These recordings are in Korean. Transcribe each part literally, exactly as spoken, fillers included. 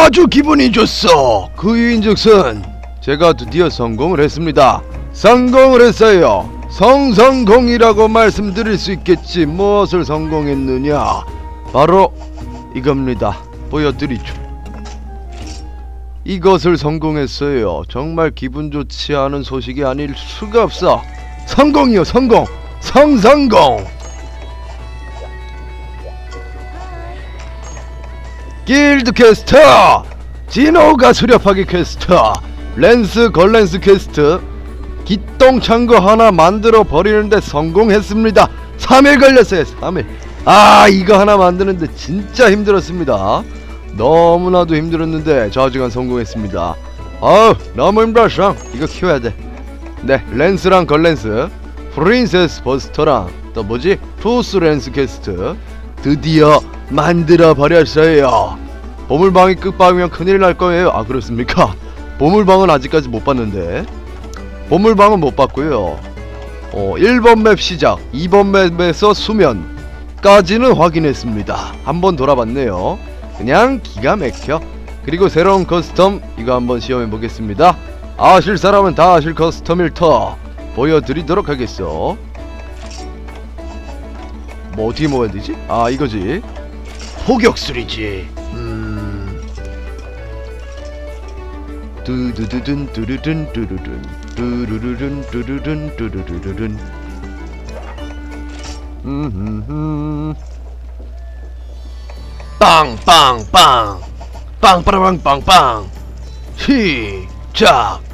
아주 기분이 좋소. 그 이유인즉슨 제가 드디어 성공을 했습니다. 성공을 했어요. 성성공이라고 말씀드릴 수 있겠지. 무엇을 성공했느냐, 바로 이겁니다. 보여드리죠. 이것을 성공했어요. 정말 기분 좋지 않은 소식이 아닐 수가 없어. 성공이요, 성공. 성성공. 길드 퀘스트, 진호가 수렵하기 퀘스트, 렌스 걸렌스 퀘스트, 기똥찬 거 하나 만들어 버리는데 성공했습니다. 삼 일 걸렸어요. 삼 일. 아, 이거 하나 만드는데 진짜 힘들었습니다. 너무나도 힘들었는데 저 하지간 성공했습니다. 아우, 너무 힘들었어. 이거 키워야 돼. 네, 렌스랑 걸렌스, 프린세스 버스터랑 또 뭐지? 투스 렌스 퀘스트 드디어 만들어 버렸어요. 보물방이 끝방이면 큰일 날 거예요. 아, 그렇습니까? 보물방은 아직까지 못 봤는데, 보물방은 못 봤고요. 어, 일 번 맵 시작, 이 번 맵에서 수면까지는 확인했습니다. 한번 돌아봤네요. 그냥 기가 막혀. 그리고 새로운 커스텀, 이거 한번 시험해 보겠습니다. 아실 사람은 다 아실 커스텀 일터 보여드리도록 하겠어. 뭐 어떻게 먹어야 되지? 아, 이거지. 포격술이지. 음. 두두두둔 두두둔 두두둔 두루루룬 두루룬 두루루룬. 음흠흠. 빵빵빵 빵빠라빵빵빵. 시작.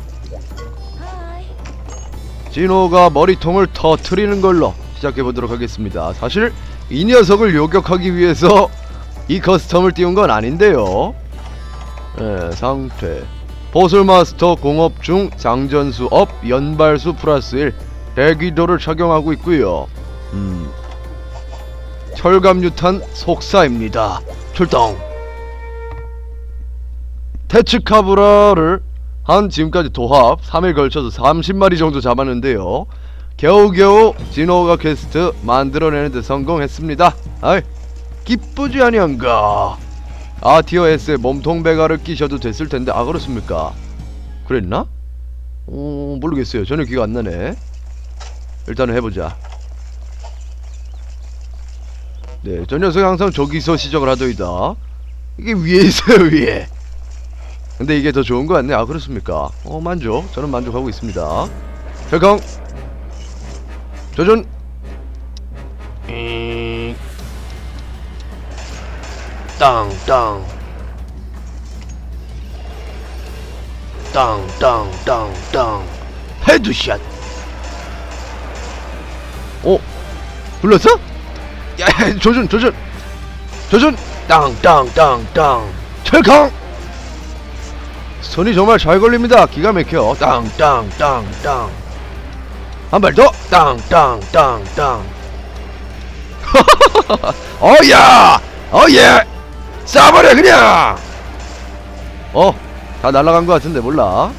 진호가 머리통을 터트리는 걸로 시작해보도록 하겠습니다. 사실 이 녀석을 요격하기 위해서 이 커스텀을 띄운 건 아닌데요. 네, 상태 보슬마스터 공업 중 장전수 업, 연발수 플러스 일, 대기도를 착용하고 있고요. 음. 철갑유탄 속사입니다. 출동. 테츠카브라를 한 지금까지 도합 삼 일 걸쳐서 삼십 마리 정도 잡았는데요. 겨우겨우 진호가 퀘스트 만들어내는데 성공했습니다. 아이, 기쁘지 아니한가. 아, 티어 S에 몸통 배가를 끼셔도 됐을텐데. 아, 그렇습니까? 그랬나? 어, 모르겠어요. 전혀 기가 안나네. 일단은 해보자. 네, 저 녀석이 항상 저기서 시작을 하더이다. 이게 위에 있어요, 위에. 근데 이게 더 좋은 거 같네. 아, 그렇습니까? 어, 만족. 저는 만족하고 있습니다. 결강 조준. 음... 땅땅 땅땅땅땅 헤드샷. 어? 불렀어? 야, 조준 조준 조준. 땅땅땅땅 철강. 손이 정말 잘 걸립니다. 기가 막혀. 땅땅땅땅. 한 발 더. 땅땅땅땅. 어야, 어예. 쏴버려 그냥. 어, 다 날아간 것 같은데 몰라.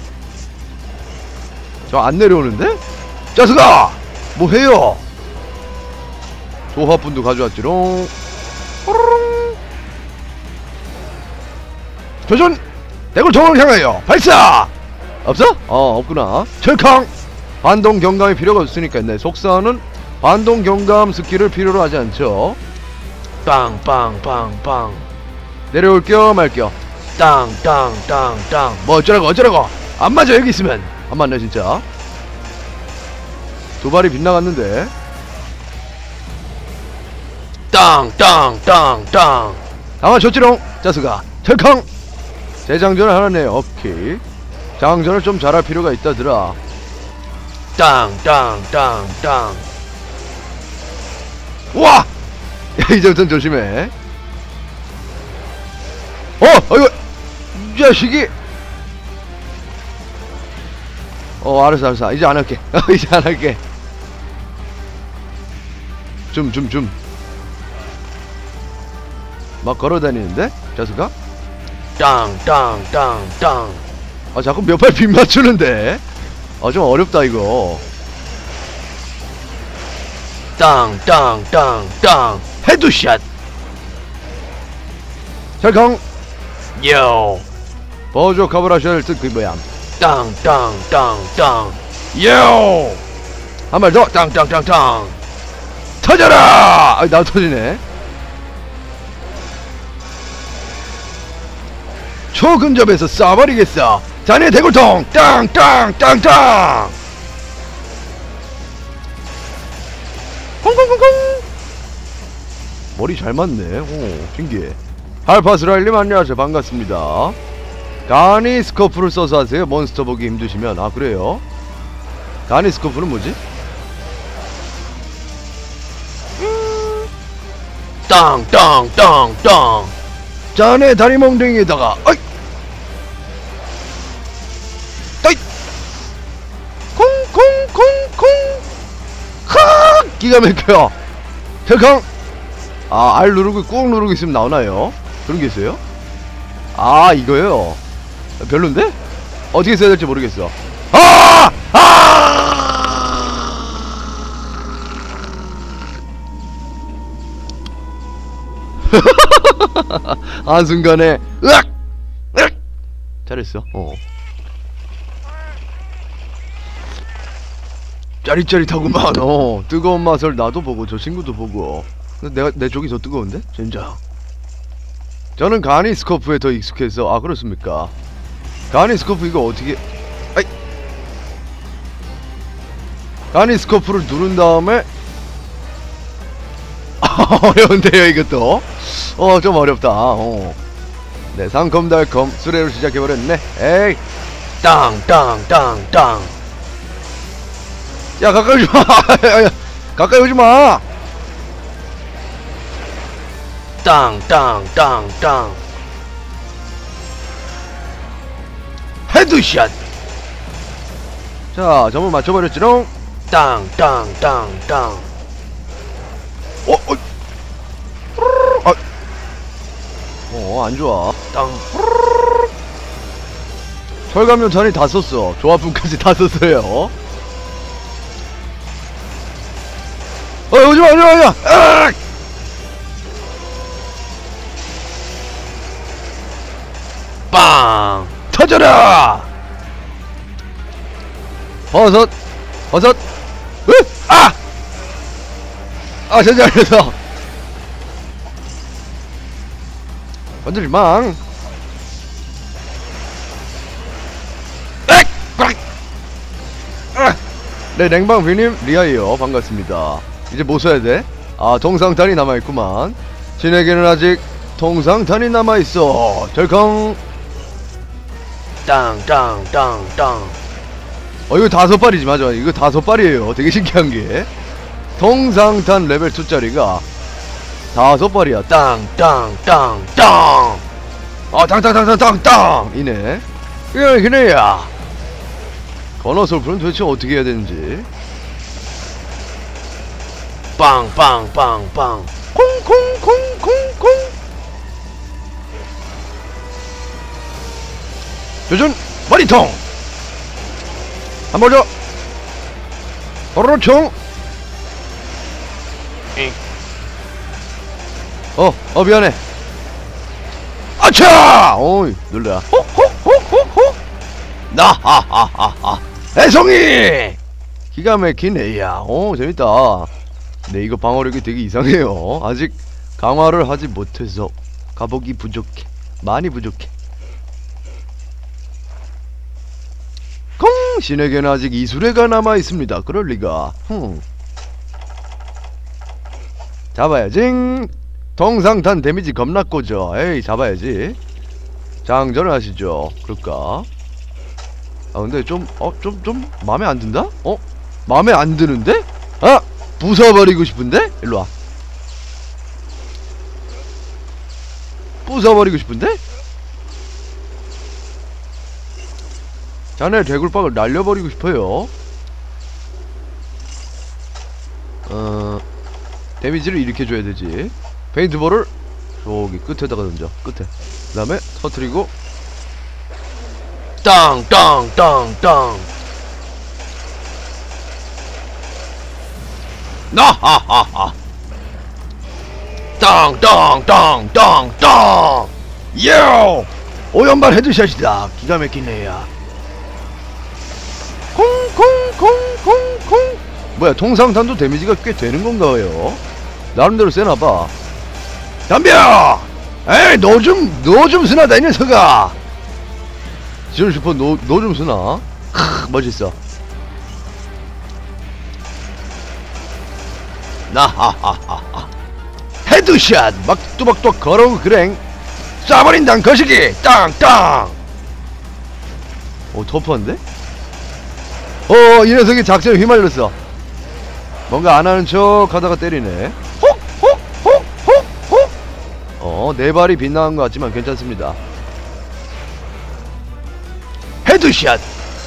저 안 내려오는데? 짜스가 뭐해요? 조화분도 가져왔지롱. 조준. 대굴 정을 향하여 발사. 없어? 어, 없구나. 철캉. 반동 경감이 필요가 없으니까. 네, 속사는 반동 경감 스킬을 필요로 하지 않죠. 빵빵빵빵. 내려올겨 말겨. 땅땅땅땅. 뭐 어쩌라고 어쩌라고. 안 맞아. 여기 있으면 안 맞네 진짜. 두 발이 빗나갔는데. 땅땅땅땅. 아마 줬지롱. 짜스가 철캉. 재장전을 하나네요. 오케이. 장전을 좀 잘할 필요가 있다더라. 땅땅땅땅. 우와! 이 정도는 조심해. 어! 어이구! 이 자식이! 어, 알았어 알았어. 이제 안 할게. 이제 안 할게. 좀 좀 좀 막 걸어다니는데? 자스가? 땅땅땅땅. 아, 자꾸 몇 발 빗 맞추는데? 아, 좀 어렵다 이거. 땅땅땅땅 헤드샷. 철강. 요. 버저 카브라쉘 뜻 그게 뭐야? 땅땅땅땅. 요! 한 발 더! 땅땅땅땅. 터져라! 아, 나도 터지네. 초근접에서 쏴버리겠어. 자네 대굴통! 땅땅땅땅! 콩콩콩콩! 머리 잘 맞네. 오, 신기해. 알파스라일님 안녕하세요. 반갑습니다. 가니 스코프를 써서 하세요. 몬스터 보기 힘드시면. 아, 그래요? 가니 스코프는 뭐지? 땅땅땅땅. 자네 다리 몽둥이에다가 어이! 어이! 콩콩콩콩! 하! 기가 막혀요. 헬캉! 아, R 누르고 꾹 누르고 있으면 나오나요? 그런 게 있어요? 아, 이거요? 별론데? 어떻게 써야 될지 모르겠어. 아! 아! 한순간에 으악! 으악! 잘했어. 어. 짜릿짜릿하구만. 어. 뜨거운 맛을 나도 보고 저 친구도 보고. 근데 내가 내 쪽이 더 뜨거운데? 진짜. 저는 가니 스코프에 더 익숙해서. 아, 그렇습니까? 가니 스코프 이거 어떻게? 아이. 가니 스코프를 누른 다음에 어려운데요 이것도. 어, 좀 어렵다. 어. 네, 상컴달컴 수레로 시작해버렸네. 에이. 땅땅땅땅. 야, 가까이 오지마. 가까이 오지마. 땅땅땅땅. 헤드샷. 자, 점을 맞춰버렸지롱. 땅땅땅땅. 어, 어. 아. 어, 안 좋아. 땅. 철감면 전이 다 썼어. 조합분까지 다 썼어요. 어, 오지마, 오지마, 오지마. 으악! 빵. 터져라! 버섯, 버섯, 으! 아! 아, 전지 알려서. 건들지 망. 액! 꽉! 아! 네, 냉방비님, 리아이요. 반갑습니다. 이제 뭐 써야 돼? 아, 동상탄이 남아있구만. 신에게는 아직 동상탄이 남아있어. 절컹. 땅땅땅땅. 어, 이거 다섯 발이지. 맞아, 이거 다섯 발이에요. 되게 신기한게 동상탄 레벨 이 짜리가 다섯 발이야. 땅땅땅땅. 아, 땅땅땅땅땅땅 이네. 그래, 그래야. 건어솔프는 도대체 어떻게 해야 되는지. 빵빵빵빵. 콩콩콩콩콩. 조준 머리통. 한 번 더. 호로총. 어, 어, 미안해. 아차! 어이, 놀래라. 호호호호호. 나하하하하. 애송이! 기가 막히네, 야. 어, 재밌다. 네, 이거 방어력이 되게 이상해요. 아직 강화를 하지 못해서 가복이 부족해. 많이 부족해. 콩! 신에게는 아직 이수레가 남아있습니다. 그럴리가. 흠. 잡아야지. 동상탄 데미지 겁나 꼬죠. 에이, 잡아야지. 장전을 하시죠. 그럴까? 아, 근데 좀, 어, 좀, 좀, 맘에 안 든다? 어? 맘에 안 드는데? 아! 부숴버리고 싶은데? 일로와. 부숴버리고 싶은데? 자네 개굴박을 날려버리고 싶어요. 어... 데미지를 이렇게 줘야 되지. 페인트볼을 저기 끝에다가 던져. 끝에. 그 다음에 터트리고 땅땅땅땅. 나하하하. 땅땅땅땅땅. 요! 오연발 헤드샷이다. 기가 막히네요. 콩콩콩콩콩. 뭐야, 통상탄도 데미지가 꽤 되는 건가요? 나름대로 세나봐. 덤벼! 에이, 너 좀, 너 좀 쓰나다, 이 녀석아! 지원 슈퍼, 너, 너 좀 쓰나? 크, 멋있어. 나하하하하. 헤드샷! 막 뚜벅뚜벅 걸어오고 그랭! 쏴버린다, 거시기! 땅땅! 오, 터프한데? 어, 이 녀석이 작전에 휘말렸어. 뭔가 안 하는 척 하다가 때리네. 혹! 혹! 혹! 혹! 혹! 어, 네 발이 빗나간 것 같지만 괜찮습니다. 헤드샷!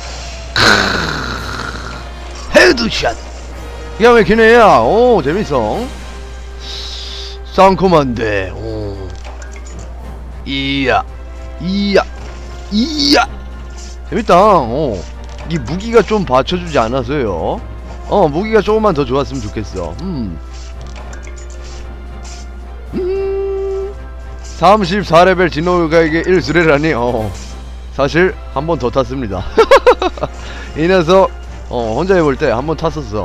크으, 헤드샷! 기가 막히네, 야. 오, 재밌어. 쌍콤한데, 오. 이야, 이야, 이야! 재밌다, 어. 이 무기가 좀 받쳐주지 않아서요. 어, 무기가 조금만 더 좋았으면 좋겠어. 음. 음. 삼십사 레벨 진호가에게 일 수레라니, 어. 사실 한 번 더 탔습니다. 이 녀석, 어, 혼자 해볼 때 한 번 탔었어.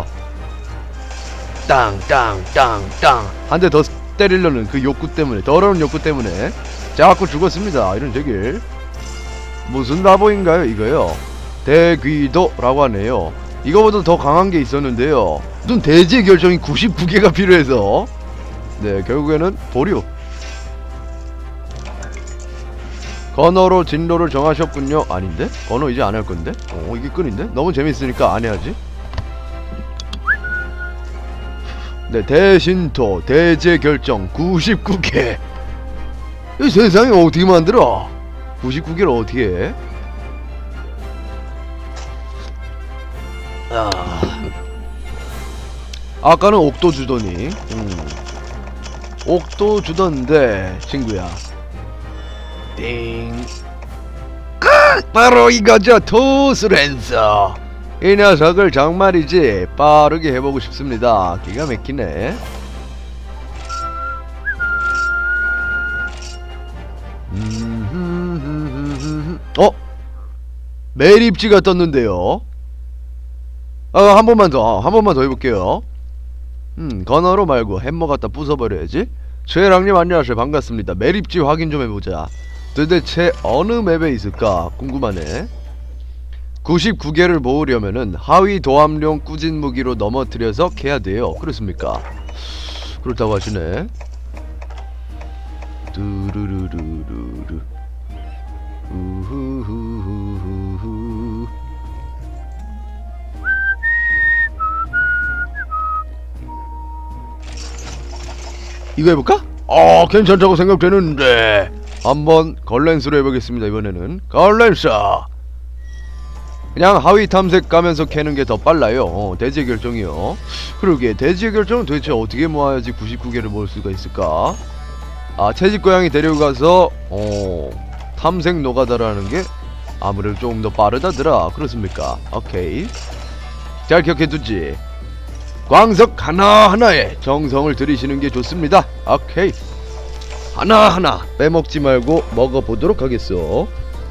땅땅땅땅. 한 대 더 때리려는 그 욕구 때문에, 더러운 욕구 때문에 자꾸 죽었습니다. 이런 제길. 무슨 바보인가요, 이거요? 대귀도라고 하네요. 이거보다 더 강한 게 있었는데요. 무슨 대지의 결정이 구십구 개가 필요해서, 네, 결국에는 보류. 건어로 진로를 정하셨군요. 아닌데? 건어 이제 안 할 건데? 어, 이게 끈인데? 너무 재밌으니까 안 해야지. 네, 대신토 대제 결정 구십구 개. 이 세상에 어떻게 만들어? 구십구 개를 어떻게 해? 아, 아까는 옥도 주더니, 음. 옥도 주던데 친구야. 띵. 아, 바로 이거죠. 토스랜서. 이 녀석을 정말이지 빠르게 해보고 싶습니다. 기가 막히네. 어? 매립지가 떴는데요. 어, 한 번만 더, 한 번만 더 해볼게요. 음, 건어로 말고 햄머 갖다 부숴버려야지. 최랑님 안녕하세요. 반갑습니다. 매립지 확인 좀 해보자. 도대체 어느 맵에 있을까 궁금하네. 구십구 개를 모으려면은 하위 도함용 꾸진 무기로 넘어뜨려서 캐야 돼요. 그렇습니까? 그렇다고 하시네. 두루루루루루. 우후후후후후. 이거 해볼까? 어, 괜찮다고 생각되는데. 한번 걸렌스로 해보겠습니다. 이번에는 걸렌스. 그냥 하위 탐색 가면서 캐는 게 더 빨라요. 어, 대지의 결정이요. 그러게, 대지의 결정은 도대체 어떻게 모아야지 구십구 개를 모을 수가 있을까? 아, 채집 고양이 데려가서 어, 탐색 노가다라는 게 아무래도 조금 더 빠르다더라. 그렇습니까? 오케이, 잘 기억해두지. 광석 하나하나에 정성을 들이시는 게 좋습니다. 오케이, 하나하나 빼먹지 말고 먹어보도록 하겠어.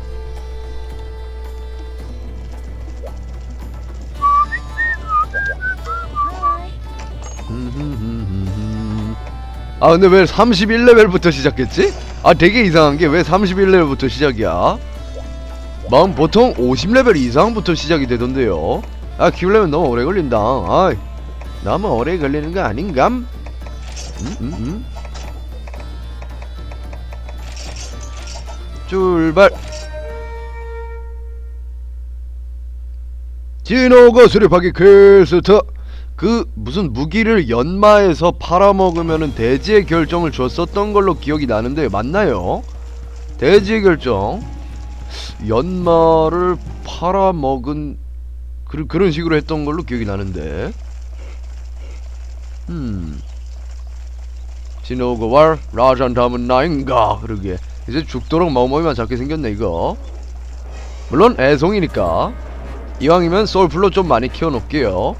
아, 근데 왜 삼십일 레벨부터 시작했지? 아, 되게 이상한게 왜 삼십일 레벨부터 시작이야? 마음 보통 오십 레벨 이상부터 시작이 되던데요. 아, 키우려면 너무 오래 걸린다. 아이, 너무 오래 걸리는 거 아닌감? 음, 음, 음. 출발. 진호거 수렵하기 퀘스트. 그 무슨 무기를 연마해서 팔아먹으면은 대지의 결정을 줬었던 걸로 기억이 나는데 맞나요? 대지의 결정 연마를 팔아먹은 그, 그런 식으로 했던 걸로 기억이 나는데. 음 진호거왈 라잔담은 나인가. 그러게 이제 죽도록 마우마우만 잡게 생겼네 이거. 물론 애송이니까 이왕이면 소울플로 좀 많이 키워놓을게요.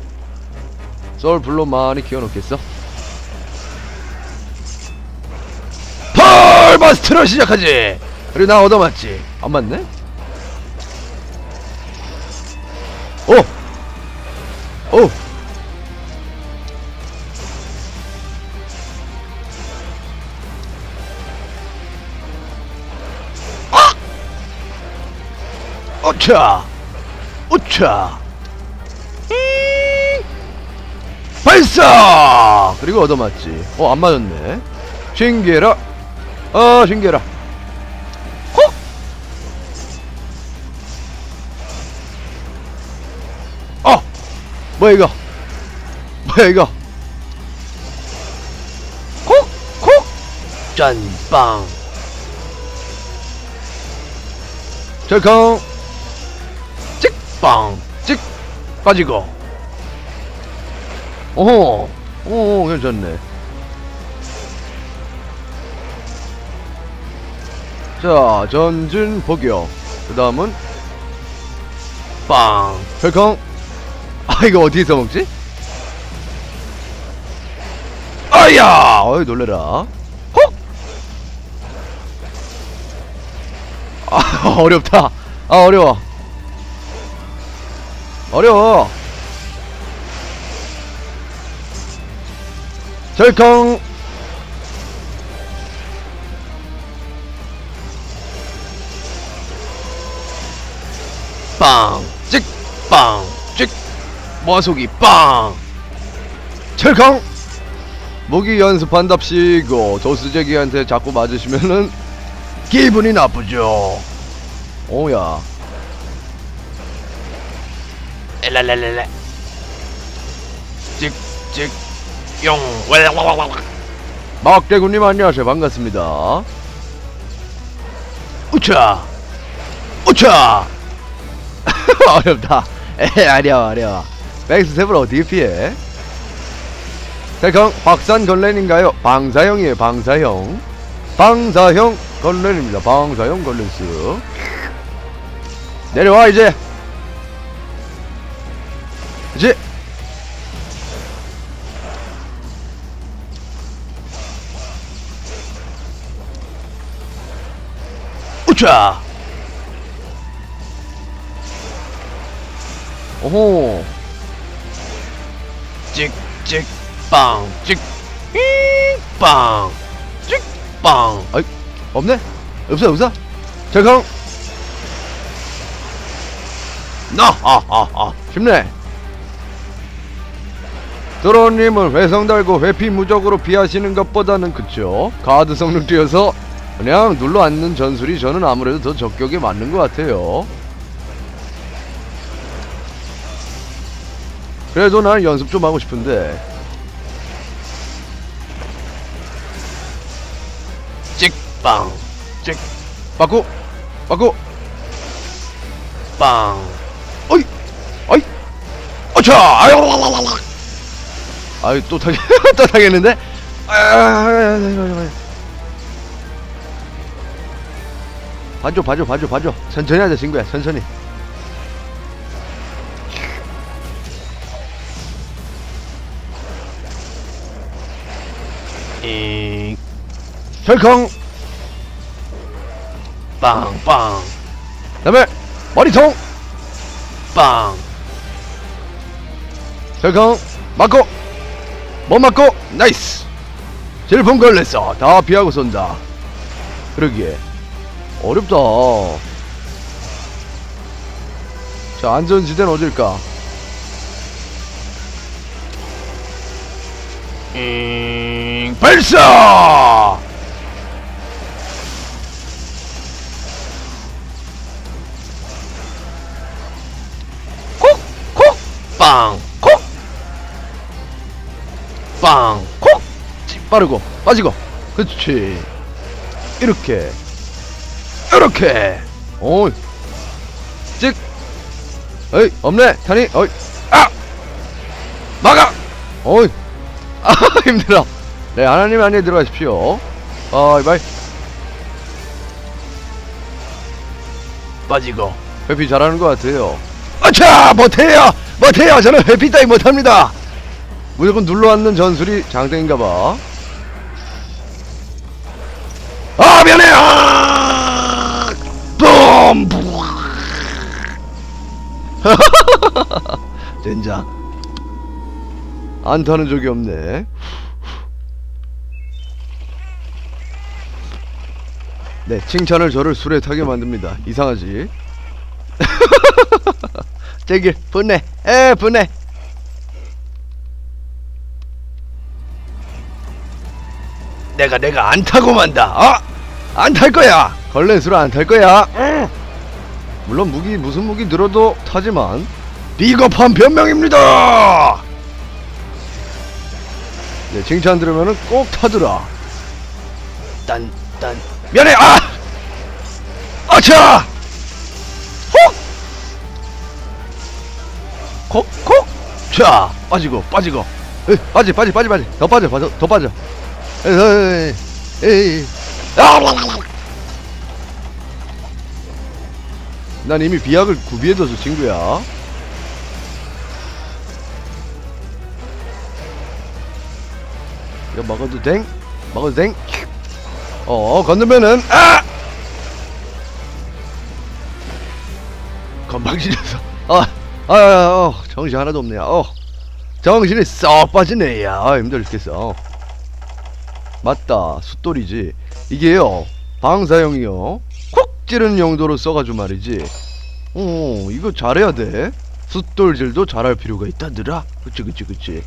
소울플로 많이 키워놓겠어. 펄바스트로 시작하지. 그리고 나 얻어맞지. 안 맞네? 오! 오! 아! 오차! 오차! 발사! 그리고 얻어맞지. 어, 안 맞았네. 신기해라. 아, 신기해라. 헉! 어! 뭐야 이거? 뭐야 이거? 콕! 콕! 짠빵. 절컹! 찍빵! 찍! 빠지고. 오호! 오, 괜찮네. 자, 전진 복역. 그 다음은 빵. 절컹. 아, 이거 어디서 먹지? 아야! 어이, 놀래라. 헉! 아, 어렵다. 아, 어려워. 어려워. 절컹. 빵. 찍! 빵. 찍! 모아속이 빵! 철컹! 무기 연습한답시고 도스제기한테 자꾸 맞으시면은 기분이 나쁘죠. 오야. 엘랄랄랄라. 찍! 찍! 용. 왈랄랄랄라. 막대군님 안녕하세요. 반갑습니다. 우차! 우차! 어렵다. 에, 어려워, 어려워. 백스텝을 어떻게 피해? 태강 박산 걸렌인가요? 방사형이에요. 방사형. 방사형 걸렌입니다. 방사형 걸렌스. 내려와 이제. 이제. 우차. 오호. 찍. 찍. 빵. 찍. 빵. 찍. 빵. 아이, 없네? 없어, 없어? 절컹! 나! 아, 아, 아. 쉽네. 드론님은 회성 달고 회피 무적으로 피하시는 것보다는 그쵸? 가드 성능 뛰어서 그냥 눌러 앉는 전술이 저는 아무래도 더 적격에 맞는 것 같아요. 그래도 나는 연습 좀 하고 싶은데. 찍빵. 찍! 빠꾸! 빠꾸! 빵. 어이! 어이! 어차! 아유! 아유, 또 타겠, 또 타겠는데? 아유, 봐줘, 봐줘, 봐줘, 봐줘. 천천히 하자, 친구야, 천천히. 잉. 절컹! 빵. 빵. 다음에, 머리통! 빵. 절컹! 맞고! 못 맞고! 나이스! 질풍 걸렸어. 다 피하고 쏜다. 그러기에. 어렵다. 자, 안전지대는 어딜까? 잉. 발사! 콕! 콕! 빵. 콕! 빵. 콕! 빠르고 빠지고 그렇지. 이렇게 이렇게. 오이 찍. 어이 없네 타니. 어이 아 막아. 어이 아 힘들어. 네 하나님 안에 들어가십시오. 바이바이. 빠지고. 회피 잘하는 것 같아요. 아차 못해요 못해요. 저는 회피 따위 못합니다. 무조건 눌러앉는 전술이 장땡인가봐. 아 미안해. 아 젠장. 안 타는 적이 없네. 네, 칭찬을 저를 술에 타게 만듭니다. 이상하지? 제길 분해. 에 분해. 내가 내가 안 타고 만다. 어? 안 탈 거야. 걸렌스로 안 탈 거야. 응. 물론 무기 무슨 무기 들어도 타지만 비겁한 변명입니다. 네, 칭찬 들으면은 꼭 타더라. 딴 딴 미안해. 아! 아차! 콕! 콕! 콕! 자, 빠지고 빠지고. 에이, 빠지 빠지 빠지 빠지. 더 빠져 빠져 더 빠져. 에이, 에이, 에이. 아! 난 이미 비약을 구비해둬서 친구야. 이거 먹어도 댕? 먹어도 댕? 어, 건너면은, 아! 건방지려서. 아, 아, 아, 어, 정신 하나도 없네. 어, 정신이 썩 빠지네. 야, 아, 힘들어 죽겠어. 맞다, 숫돌이지. 이게요, 방사형이요. 콕 찌르는 용도로 써가지고 말이지. 어, 이거 잘해야 돼. 숫돌질도 잘할 필요가 있다더라. 그치, 그치, 그치.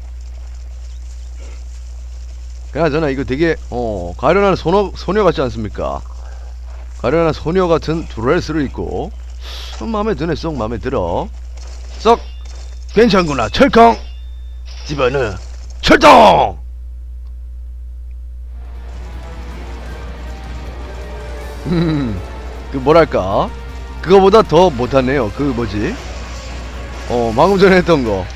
그나저나 이거 되게 어 가련한 소녀, 소녀 같지 않습니까? 가련한 소녀 같은 드레스를 입고 좀 마음에 드네. 쏙 마음에 들어. 썩 괜찮구나. 철컹 집어넣어. 철동. 음, 그 뭐랄까 그거보다 더 못하네요. 그 뭐지 어 방금 전에 했던 거.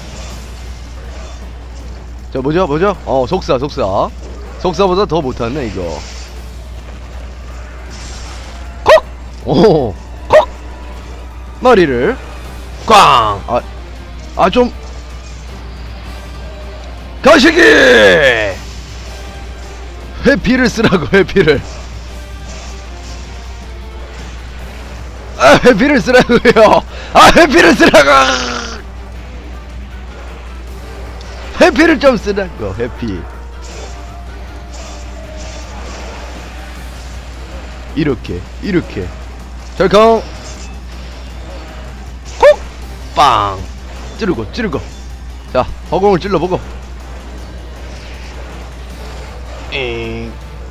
자, 뭐죠 뭐죠 어 속사 속사 속사보다 더 못하네 이거. 콕! 오 콕! 머리를 꽝! 아, 아 좀 거시기! 회피를 쓰라고. 회피를 아 회피를 쓰라고요. 아 회피를 쓰라고. 회피를 좀 쓰라고. 회피 이렇게 이렇게 철컹 콕! 빵! 찌르고 찌르고. 자, 허공을 찔러보고. 잉.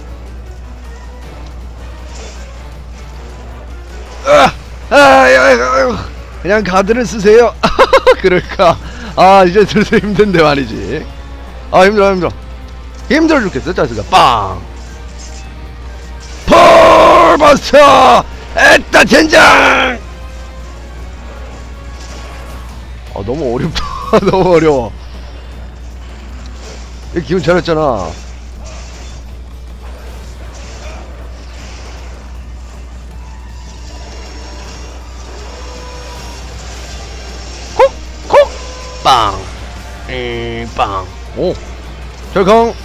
아! 아! 아유, 그냥 가드를 쓰세요. 그럴까. 아, 이제 슬슬 힘든데 말이지. 아, 힘들어 힘들어 힘들어 죽겠어. 짜스가 빵! 폴버스터! 에따 젠장! 아, 너무 어렵다. 너무 어려워. 이 기분 잘했잖아. 빵! 에 빵! 오! 철컹!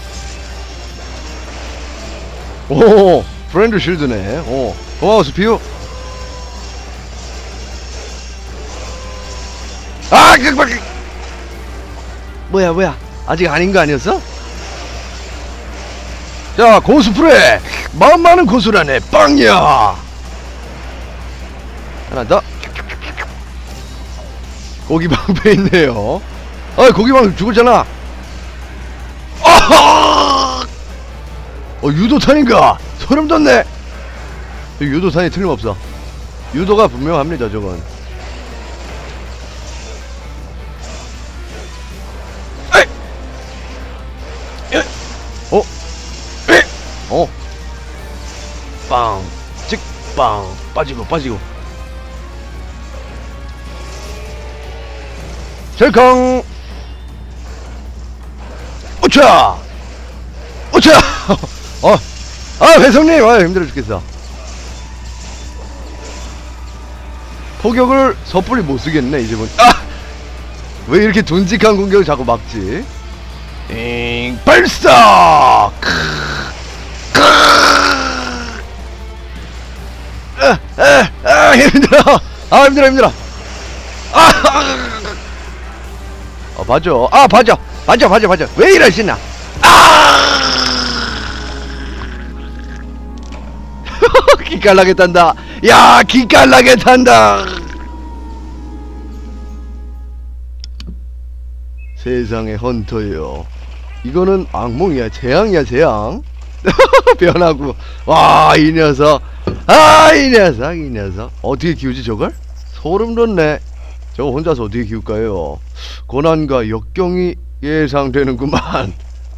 오! 프렌드 실드네. 오! 고마워 스피우! 아! 그, 그, 뭐야 뭐야 아직 아닌 거 아니었어? 자, 고수프레! 마음 많은 고수라네. 빵이야! 하나 더. 고기 방패 있네요. 아, 고기 방패 죽었잖아. 아하! 어, 유도탄인가? 소름 돋네. 유도탄이 틀림없어. 유도가 분명합니다, 저건. 에이! 에이! 어? 에이! 어? 빵! 찍! 빵! 빠지고 빠지고. 철컹! 오차! 오차! 어, 아, 회성님! 아, 힘들어 죽겠어. 포격을 섣불리 못 쓰겠네, 이제 보니. 아! 왜 이렇게 둔직한 공격을 자꾸 막지? 잉, 발사! 크! 크! 아, 아, 아, 힘들어! 아, 힘들어, 힘들어! 아! 봐줘. 아, 봐줘. 봐줘, 봐줘, 봐줘. 왜 이러시나? 아! 기깔나게 탄다. 야, 기깔나게 탄다. 세상에 헌터요. 이거는 악몽이야. 재앙이야, 재앙. 변하고. 와, 이 녀석. 아, 이 녀석, 이 녀석. 어떻게 키우지, 저걸? 소름 돋네. 저거 혼자서 어떻게 키울까요? 고난과 역경이 예상되는구만.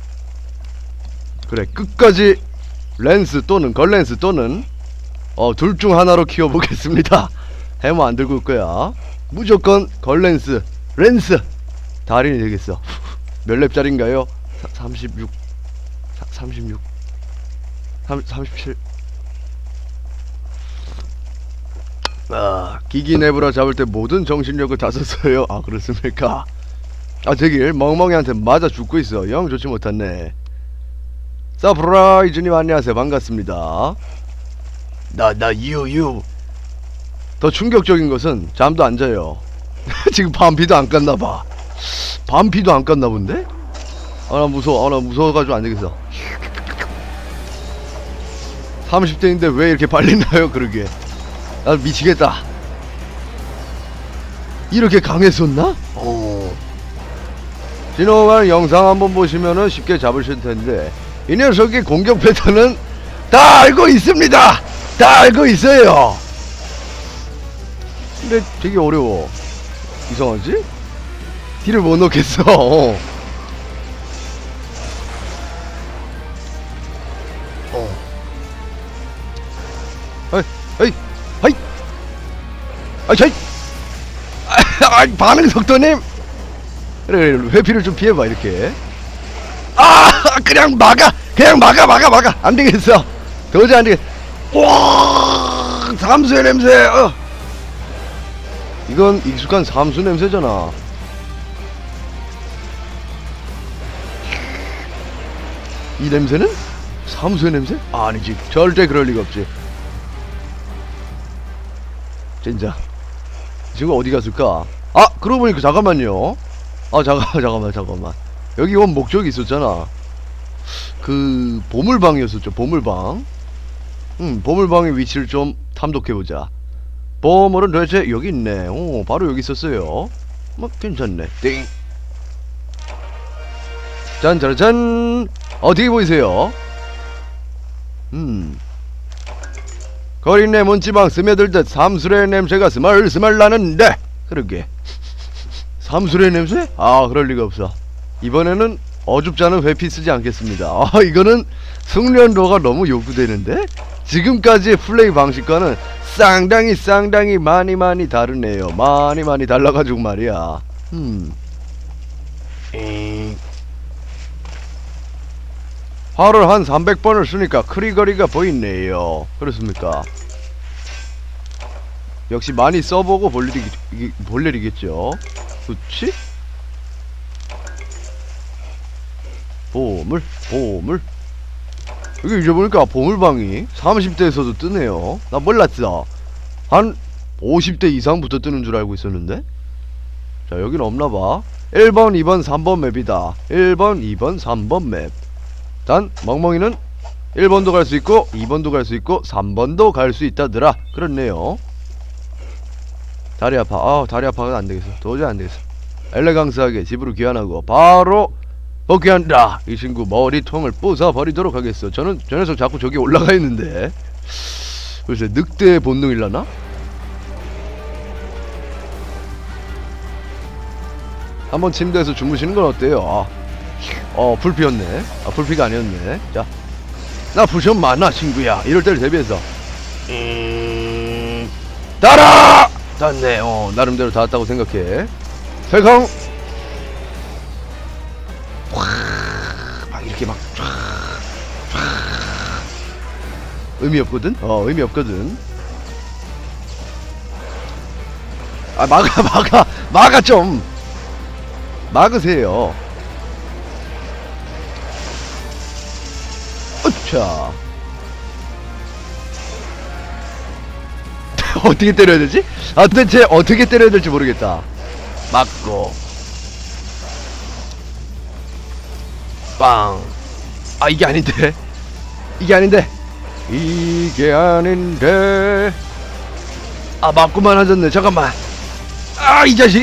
그래, 끝까지 랜스 또는 걸랜스 또는 어, 둘 중 하나로 키워보겠습니다. 해머 안 들고 올 거야. 무조건 걸랜스, 랜스 달인이 되겠어. 몇 렙짜린가요? 삼십육, 삼십육, 삼십칠. 아, 기기 네브라 잡을 때 모든 정신력을 다 썼어요. 아, 그렇습니까? 아, 되길 멍멍이한테 맞아 죽고 있어. 영 좋지 못했네. 서프라이즈님 안녕하세요. 반갑습니다. 나, 나, 유, 유. 더 충격적인 것은 잠도 안 자요. 지금 반피도 안 깠나봐. 반피도 안 깠나 본데? 아, 나 무서워. 아, 나 무서워가지고 안 되겠어. 삼십 대인데 왜 이렇게 빨리 나요? 그러게. 나 미치겠다. 이렇게 강했었나? 오. 진호가 영상 한번 보시면은 쉽게 잡으실 텐데, 이 녀석의 공격 패턴은 다 알고 있습니다. 다 알고 있어요. 근데 되게 어려워. 이상하지? 딜을 못 넣겠어. 어. 어. 어이, 어이, 어이, 어이, 저이. 아, 반응 속도님. 그래, 그래, 회피를 좀 피해봐 이렇게. 아, 그냥 막아, 그냥 막아, 막아, 막아. 안 되겠어. 도저히 안 되겠어. 와, 삼수의 냄새. 어. 이건 익숙한 삼수 냄새잖아. 이 냄새는 삼수의 냄새? 아, 아니지. 절대 그럴 리가 없지. 진짜. 지금 어디 갔을까? 아, 그러고 보니까 잠깐만요. 아, 잠깐만, 잠깐만, 잠깐만. 여기 온 목적이 있었잖아. 그 보물방이었었죠. 보물방. 음, 보물방의 위치를 좀 탐독해보자. 보물은 도대체 여기 있네. 오, 바로 여기 있었어요. 뭐 괜찮네. 띵. 짠짜라짠. 어떻게 보이세요? 음, 거린내 문지방 스며들듯 삼술의 냄새가 스멀스멀 나는데. 그러게. 삼술의 냄새? 아, 그럴리가 없어. 이번에는 어줍지 않은 회피 쓰지 않겠습니다. 아, 이거는 숙련도가 너무 요구되는데? 지금까지의 플레이 방식과는 상당히 상당히 많이 많이 다르네요. 많이 많이 달라가지고 말이야. 음. 에잉. 활을 한 삼백 번을 쓰니까 크리거리가 보이네요. 그렇습니까? 역시 많이 써보고 볼 일이, 볼 일이겠죠. 그치? 보물, 보물. 여기 잊어보니까 보물방이 삼십 대에서도 뜨네요. 나 몰랐어. 한 오십 대 이상부터 뜨는 줄 알고 있었는데. 자, 여긴 없나봐. 일 번, 이 번, 삼 번 맵이다. 일 번, 이 번, 삼 번 맵. 단 멍멍이는 일 번도 갈 수 있고 이 번도 갈 수 있고 삼 번도 갈 수 있다더라. 그렇네요. 다리 아파. 아, 다리 아파가 안되겠어. 도저히 안되겠어. 엘레강스하게 집으로 귀환하고 바로 복귀한다. 이 친구 머리통을 부숴버리도록 하겠어. 저는 저 녀석 자꾸 저기 올라가 있는데 글쎄 늑대의 본능일라나? 한번 침대에서 주무시는 건 어때요? 아, 어, 불피였네. 아, 불피가 아니었네. 자, 나 부션 많아 친구야. 이럴 때를 대비해서 음... 달아! 닿네. 어, 나름대로 닿았다고 생각해. 설강. 막 이렇게 막 의미 없거든? 어, 의미 없거든. 아, 막아, 막아, 막아 좀. 막으세요. 어차. 어떻게 때려야 되지? 아, 도대체 어떻게 때려야 될지 모르겠다. 맞고. 빵. 아 이게 아닌데 이게 아닌데 이게 아닌데 아 맞고만 하셨네. 잠깐만. 아 이 자식이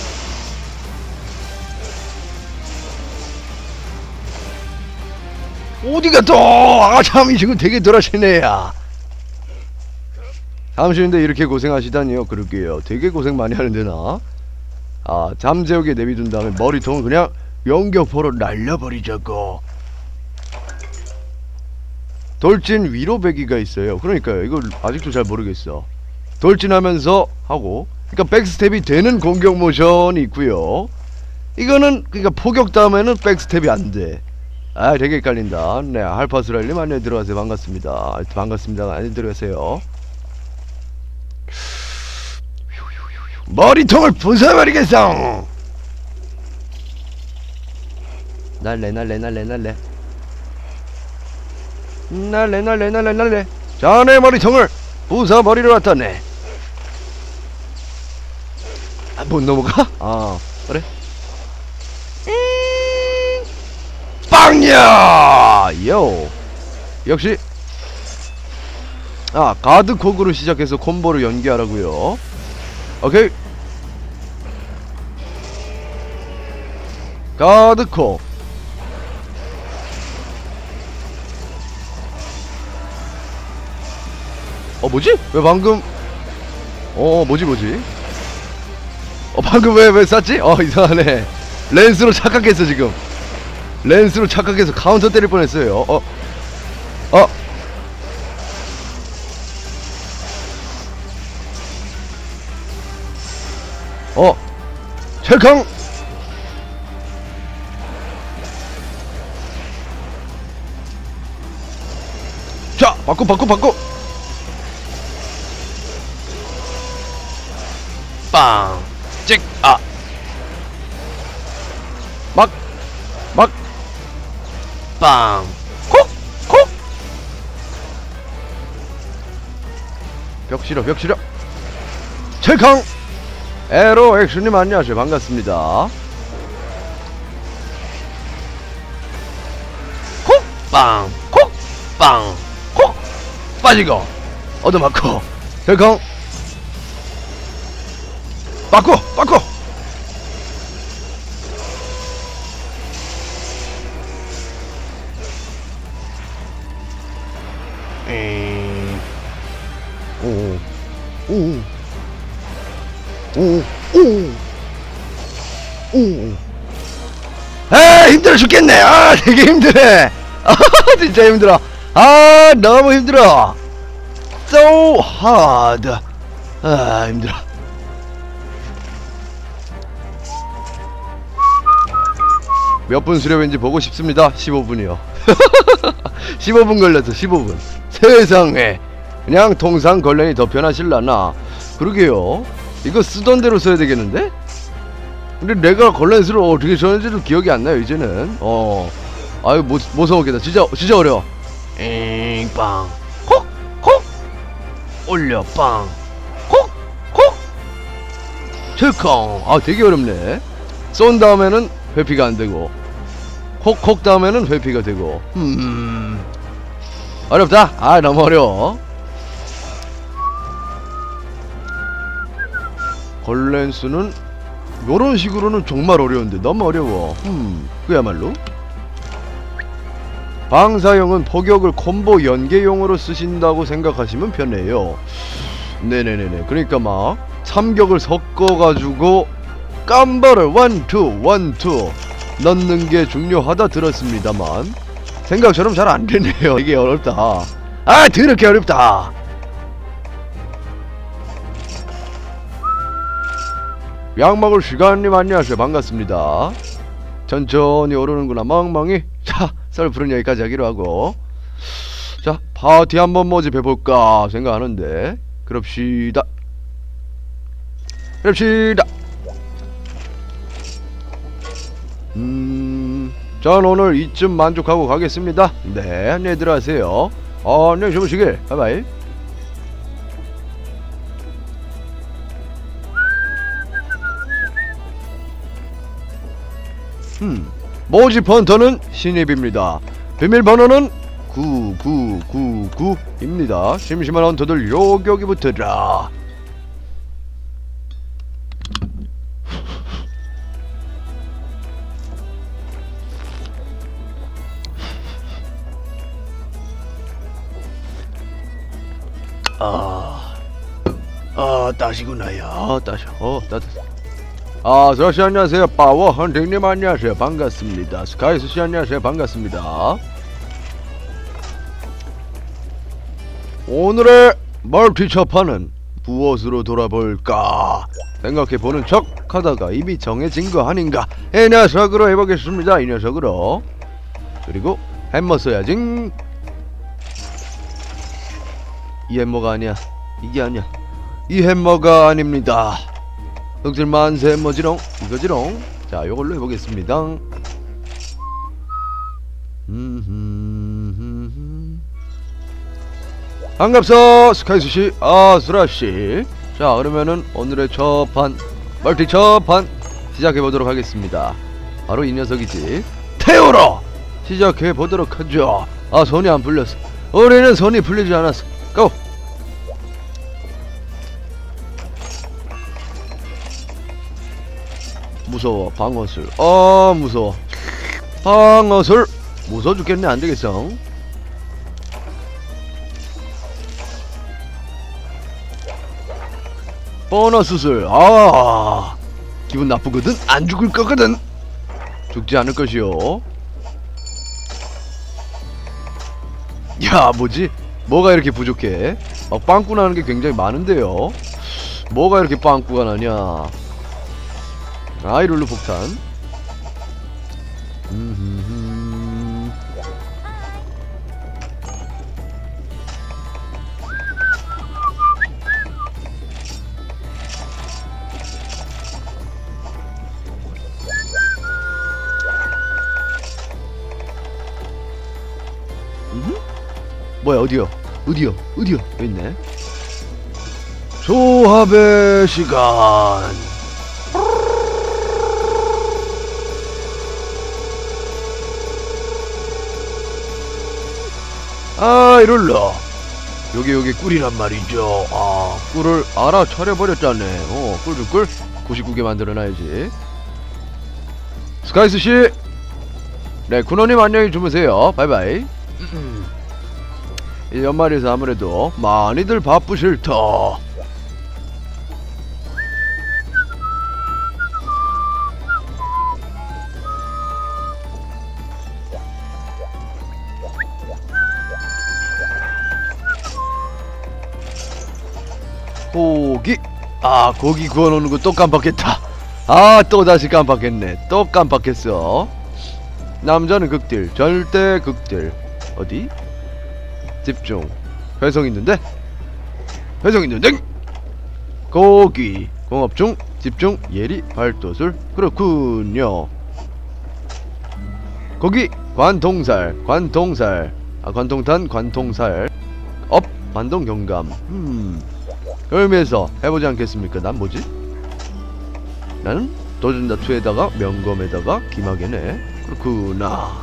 어디가 또아참 이 친구 되게 돌아시네. 야 잠시인데 이렇게 고생하시다니요. 그러게요. 되게 고생 많이 하는데 나. 아 잠재우게 내비둔 다음에 머리통을 그냥 연격포로 날려버리자고. 돌진 위로배기가 있어요. 그러니까요. 이걸 아직도 잘 모르겠어. 돌진하면서 하고 그러니까 백스텝이 되는 공격 모션이 있고요. 이거는 그러니까 포격 다음에는 백스텝이 안돼. 아 되게 헷갈린다. 네 알파스라일님 안녕히 들어가세요. 반갑습니다. 반갑습니다. 안녕히 들어가세요. 머리통을 부숴버리겠어. 날래 날래 날래 날래 날래 날래 날래 날래 자네 머리통을 부숴버리러 왔다네. 아, 못 넘어가? 아 그래? 음 빵야 요 역시 아 가드콕으로 시작해서 콤보를 연기하라고요. 오케이 가드콕 어 뭐지? 왜 방금 어 뭐지 뭐지? 어 방금 왜 왜 쐈지? 어 이상하네. 렌스로 착각했어 지금. 렌스로 착각해서 카운터 때릴 뻔했어요. 어 어 어 철캉 자 바꿔 바꿔 바꿔 빵. 찍. 아. 막 막 빵. 콕! 콕! 벽 실어 벽 실어 철캉 에로 액션님 안녕하세요. 반갑습니다. 콕! 빵. 콕! 빵. 콕! 빠지고 얻어맞고 철캉 바꿔 바꿔 잉. 오오 오오 오오 오. 아 힘들어 죽겠네. 아 되게 힘드네. 아 진짜 힘들어. 아 너무 힘들어. So hard. 아 힘들어. 몇 분 수렵인지 보고 싶습니다. 십오 분이요. 십오 분 걸렸어. 십오 분. 세상에 그냥 통상 걸렌이 더 편하실라나. 그러게요. 이거 쓰던 대로 써야 되겠는데? 근데 내가 걸렌스를 어떻게 썼는지도 기억이 안 나요 이제는. 어 아유 못, 못 써먹겠다. 진짜 진짜 어려워. 잉. 빵. 콕! 콕! 올려. 빵. 콕! 콕! 철컹. 아 되게 어렵네. 쏜 다음에는 회피가 안되고 콕콕 다음에는 회피가 되고. 음 어렵다. 아 너무 어려워. 걸렌스는 요런 식으로는 정말 어려운데 너무 어려워. 음 그야말로 방사형은 포격을 콤보 연계용으로 쓰신다고 생각하시면 편해요. 네네네네. 그러니까 막 삼격을 섞어가지고 깜바를 원투 원투 넣는게 중요하다 들었습니다만 생각처럼 잘 안되네요. 이게 어렵다. 아 더럽게 어렵다. 약 먹을 시간님 안녕하세요. 반갑습니다. 천천히 오르는구나 멍멍이. 자 썰 푸른 여기까지 하기로 하고 자 파티 한번 모집해볼까 생각하는데 그럽시다 그럽시다. 음... 전 오늘 이쯤 만족하고 가겠습니다. 네 안녕히 들어가세요. 어, 안녕히 주무시길. 바이바이. 음 모집 헌터는 신입입니다. 비밀번호는 구구구구입니다. 심심한 헌터들 여기 여기 붙어라. 아, 아, 따시구나요. 따셔. 어, 따뜻해. 아, 스라씨 안녕하세요. 파워 헌팅님 안녕하세요. 반갑습니다. 스카이스씨 안녕하세요. 반갑습니다. 오늘의 멀티 첫판은 무엇으로 돌아볼까 생각해보는 척 하다가 이미 정해진 거 아닌가. 이 녀석으로 해보겠습니다. 이 녀석으로. 그리고 햄머 써야지. 이 햄머가 아니야. 이게 아니야. 이 햄머가 아닙니다. 덕질 만세 햄머지롱. 이거지롱. 자, 요걸로 해보겠습니다. 음흠흠흠. 반갑소 스카이스씨. 아, 수라씨. 자, 그러면은 오늘의 첫판 멀티 첫판 시작해보도록 하겠습니다. 바로 이 녀석이지. 태우러 시작해보도록 하죠. 아, 손이 안 풀렸어. 우리는 손이 풀리지 않았어. 고! 무서워. 방어술. 아, 무서워. 방어술 무서워 죽겠네. 안되겠어. 보너스술. 아, 기분 나쁘거든. 안 죽을 거거든. 죽지 않을 것이요. 야, 뭐지? 뭐가 이렇게 부족해? 막 빵꾸 나는 게 굉장히 많은데요. 뭐가 이렇게 빵꾸가 나냐. 아이룰루 폭탄. 음흠흠. 음흠? 뭐야, 어디요? 어디요? 어디요? 여기 있네. 조합의 시간. 아, 이럴라. 여기 여기 꿀이란 말이죠. 아, 꿀을 알아차려버렸잖네. 어, 꿀꿀꿀 구십구 개 만들어놔야지. 스카이스씨. 네, 군호님 안녕히 주무세요. 바이바이. 이 연말에서 아무래도 많이들 바쁘실 터. 고기. 아, 고기 구워놓는 거 또 깜빡했다. 아, 또 다시 깜빡했네. 또 깜빡했어. 남자는 극딜, 절대 극딜. 어디? 집중. 회성 있는데? 회성 있는데? 고기. 공업중, 집중, 예리, 발도술. 그렇군요. 고기. 관통살, 관통살. 아, 관통탄, 관통살. 업, 반동 경감. 음. 의미에서 해보지 않겠습니까? 난 뭐지? 나는 도전다투에다가 명검에다가 기마개네. 그렇구나.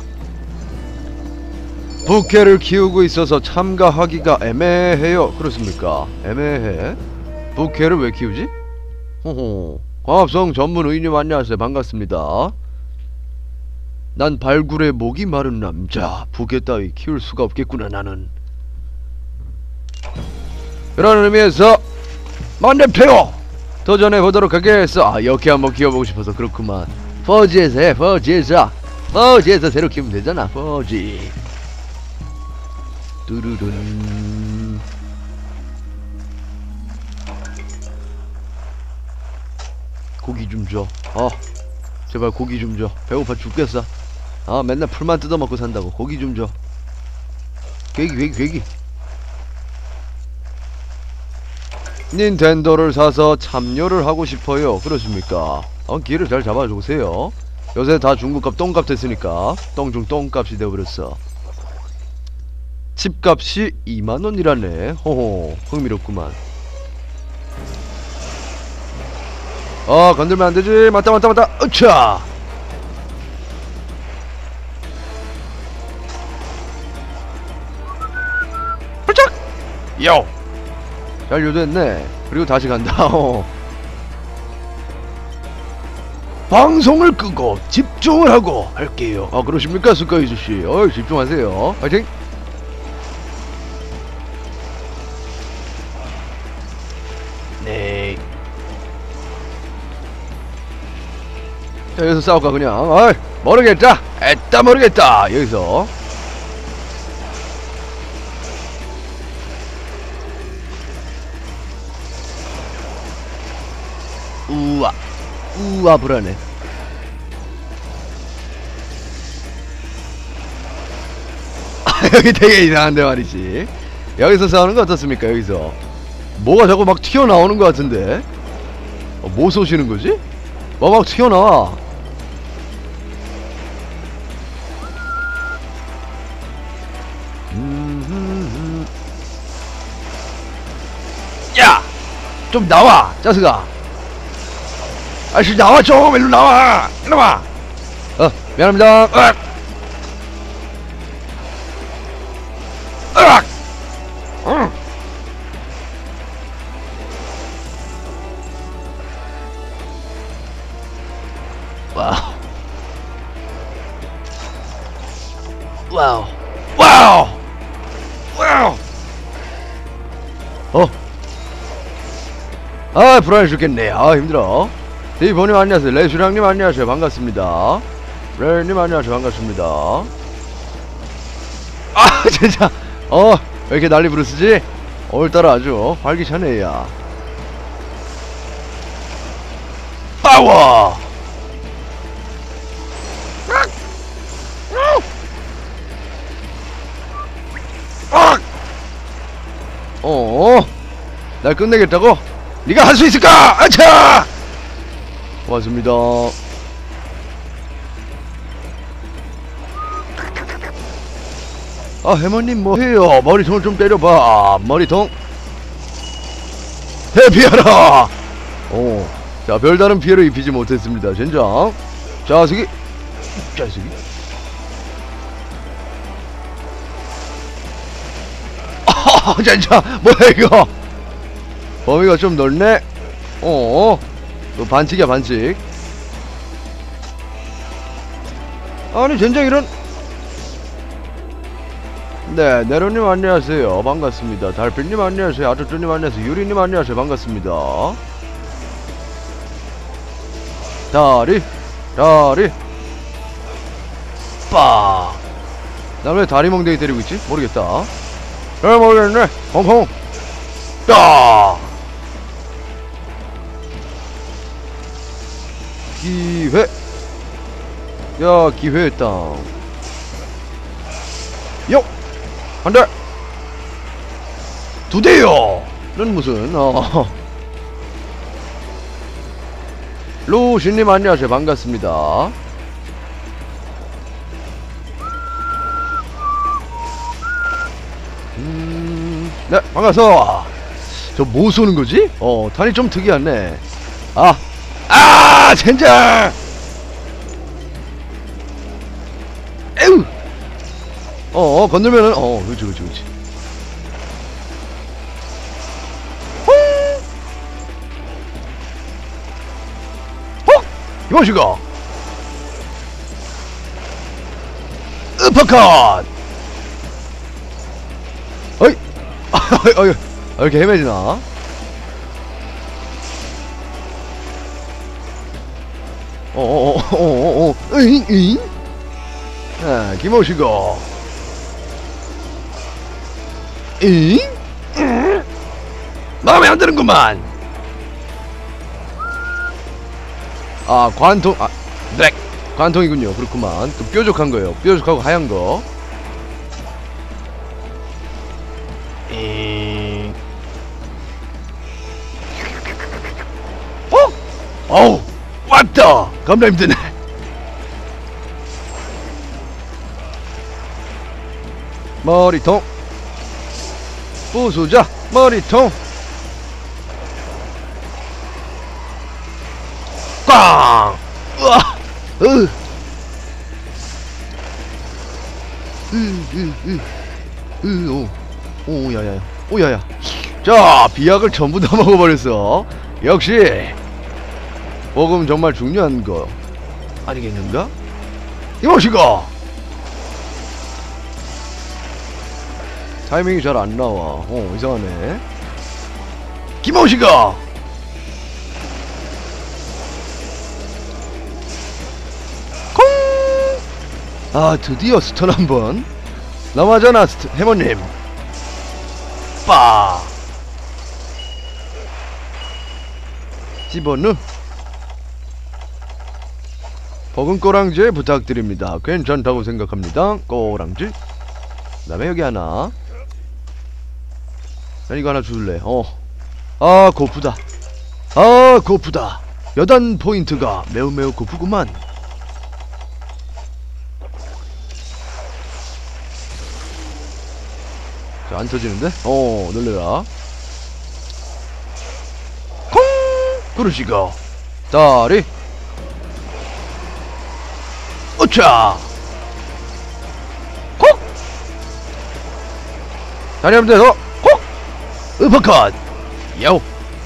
부캐를 키우고 있어서 참가하기가 애매해요. 그렇습니까? 애매해. 부캐를 왜 키우지? 호호. 과합성 전문 의님 안녕하세요. 반갑습니다. 난 발굴에 목이 마른 남자. 부캐 따위 키울 수가 없겠구나 나는. 그런 의미에서 만렙태요 도전해보도록 하겠어. 아, 이렇게 한번 키워보고 싶어서 그렇구만. 퍼지에서 해. 퍼지에서 퍼지에서 새로 키우면 되잖아. 퍼지. 뚜루룬. 고기 좀 줘. 어, 제발 고기 좀 줘. 배고파 죽겠어. 아, 맨날 풀만 뜯어먹고 산다고. 고기 좀 줘. 괴기 괴기 괴기. 닌텐도를 사서 참여를 하고 싶어요. 그렇습니까? 어, 기회를 잘 잡아주세요. 요새 다 중국값 똥값 됐으니까 똥중 똥값이 되어버렸어. 칩값이 이만원이라네. 호호, 흥미롭구만. 아, 건들면 안되지. 맞다 맞다 맞다. 으차. 요! 잘 유도했네. 그리고 다시 간다. 어. 방송을 끄고 집중을 하고 할게요. 아 그러십니까 스카이 주씨. 어 집중하세요. 파이팅. 네. 자 여기서 싸울까 그냥. 어이 모르겠다. 에따 모르겠다. 여기서. 우와 우와 불안해. 여기 되게 이상한데 말이지. 여기서 싸우는 거 어떻습니까? 여기서 뭐가 자꾸 막 튀어나오는 것 같은데. 어, 뭐 쏘시는 거지? 뭐 막 튀어나와. 음, 야! 좀 나와 짜스가. 아저씨 나와 좀 일로 나와 이놈아. 어 미안합니다. 으악! 으악! 응. 와우 와우 와우 와우. 어. 아 불안해 죽겠네. 아 힘들어. 데이버님 안녕하세요. 레슈랑님 안녕하세요. 반갑습니다. 레님 안녕하세요. 반갑습니다. 아 진짜 어 왜 이렇게 난리 부르스지? 오늘따라 아주 활기차네 야. 파워. 어? 날 끝내겠다고? 네가 할 수 있을까? 아차! 고맙습니다. 아 해머님 뭐해요? 머리통을 좀 때려봐. 머리통 해피하라. 오, 자 별다른 피해를 입히지 못했습니다. 젠장 자식이 자식이 아 젠장 뭐야 이거. 범위가 좀 넓네. 어 너 반칙이야 반칙. 아니 젠장 이런. 네 네로님 안녕하세요. 반갑습니다. 달빛님 안녕하세요. 아저쭈님 안녕하세요. 유리님 안녕하세요. 반갑습니다. 다리 다리 빠. 나 왜 다리 멍댕이 때리고 있지? 모르겠다. 잘 모르겠네. 펑펑 빠. 기회. 야 기회 땅. 요! 한 대! 두 대요! 는 무슨, 어. 루시님 안녕하세요. 반갑습니다. 음, 네, 반갑소! 저 뭐 쏘는 거지? 어, 탄이 좀 특이하네. 아! 아! 젠장! 에우! 어, 건들면은, 어, 그렇지, 그렇지, 그렇지. 헉! 이것이가! 으퍼컷! 어이! 어이, 어이, 어, 이렇게 헤매지나? 어어어어어어 으잉 으잉. 아 김오시고 잉? 마음에 안 드는구만. 아 관통 아 네 관통이군요. 그렇구만. 그 뾰족한 거요. 뾰족하고 하얀 거. 잉. 어? 어우 왔다. 겁나 힘드네. 머리통 부수자. 머리통 꽝. 우와. 으. 으, 으, 으. 으, 오. 오, 야야. 오야야. 자, 비약을 전부 다 먹어버렸어. 역시 먹으면 정말 중요한 거 아니겠는가? 이모시고 타이밍이 잘 안 나와. 어, 이상하네. 김오시고 콩. 아, 드디어 스턴 한번 남아잖아. 스트 해머님. 빠 집어넣. 버금 꼬랑지 부탁드립니다. 괜찮다고 생각합니다. 꼬랑지. 그 다음에 여기 하나. 난 이거 하나 줄래. 어. 아, 고프다. 아, 고프다. 여단 포인트가 매우 매우 고프구만. 자, 안 터지는데? 어, 놀래라. 콩! 그러시고 다리. 오차! 콕! 다리 한번 대서 콕! 으퍼컷! 야오!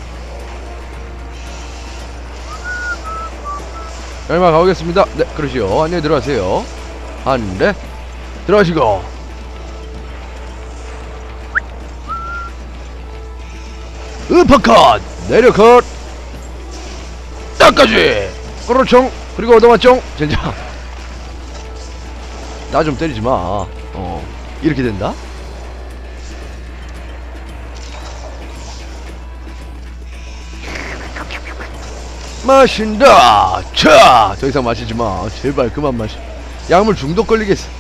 얼마 가보겠습니다. 네, 그러시오. 안녕히 들어가세요. 한 대 들어가시고 으퍼컷! 내려컷! 딱까지! 그렇죠. 그리고 얻어맞죠? 젠장. 나 좀 때리지마. 어, 이렇게 된다? 마신다! 차! 더 이상 마시지마. 제발 그만 마시. 약물 중독 걸리겠어.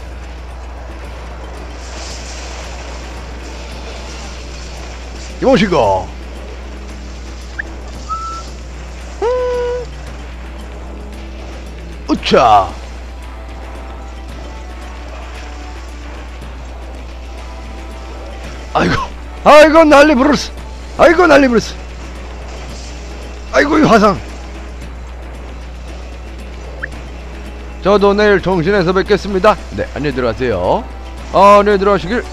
이모시고 음. 으차! 아이고, 아이고 난리 부르스. 아이고 난리 부르스. 아이고 이 화상. 저도 내일 정신에서 뵙겠습니다. 네, 안녕히 들어가세요. 아, 안녕히 들어가시길.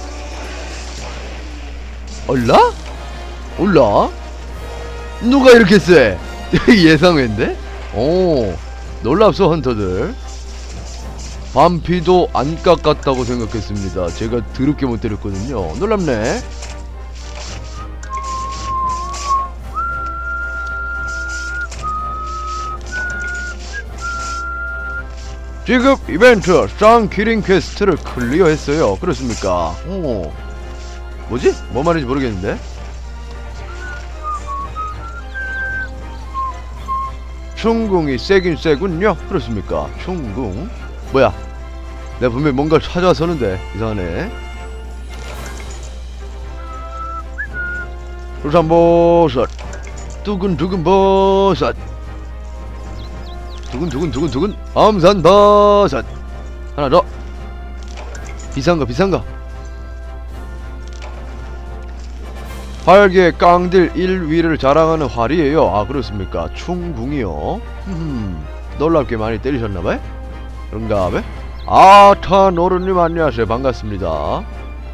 올라? 올라? 누가 이렇게 쎄? 예상외인데? 오, 놀랍소 헌터들. 반피도 안 깎았다고 생각했습니다. 제가 더럽게 못 때렸거든요. 놀랍네. 지금 이벤트 쌍키링 퀘스트를 클리어했어요. 그렇습니까? 오, 뭐지? 뭐 말인지 모르겠는데. 충궁이 세긴 세군요. 그렇습니까? 충궁 뭐야? 내가 분명히 뭔가를 찾아서는데 이상하네. 울산버섯 두근두근버섯 두근두근두근두근 암산버섯 하나 더. 비싼거 비싼거. 활기의 깡딜 일 위를 자랑하는 활이에요. 아, 그렇습니까? 충궁이요. 음, 놀랍게 많이 때리셨나봐요? 그런가봐요? 아타 노르님 안녕하세요. 반갑습니다.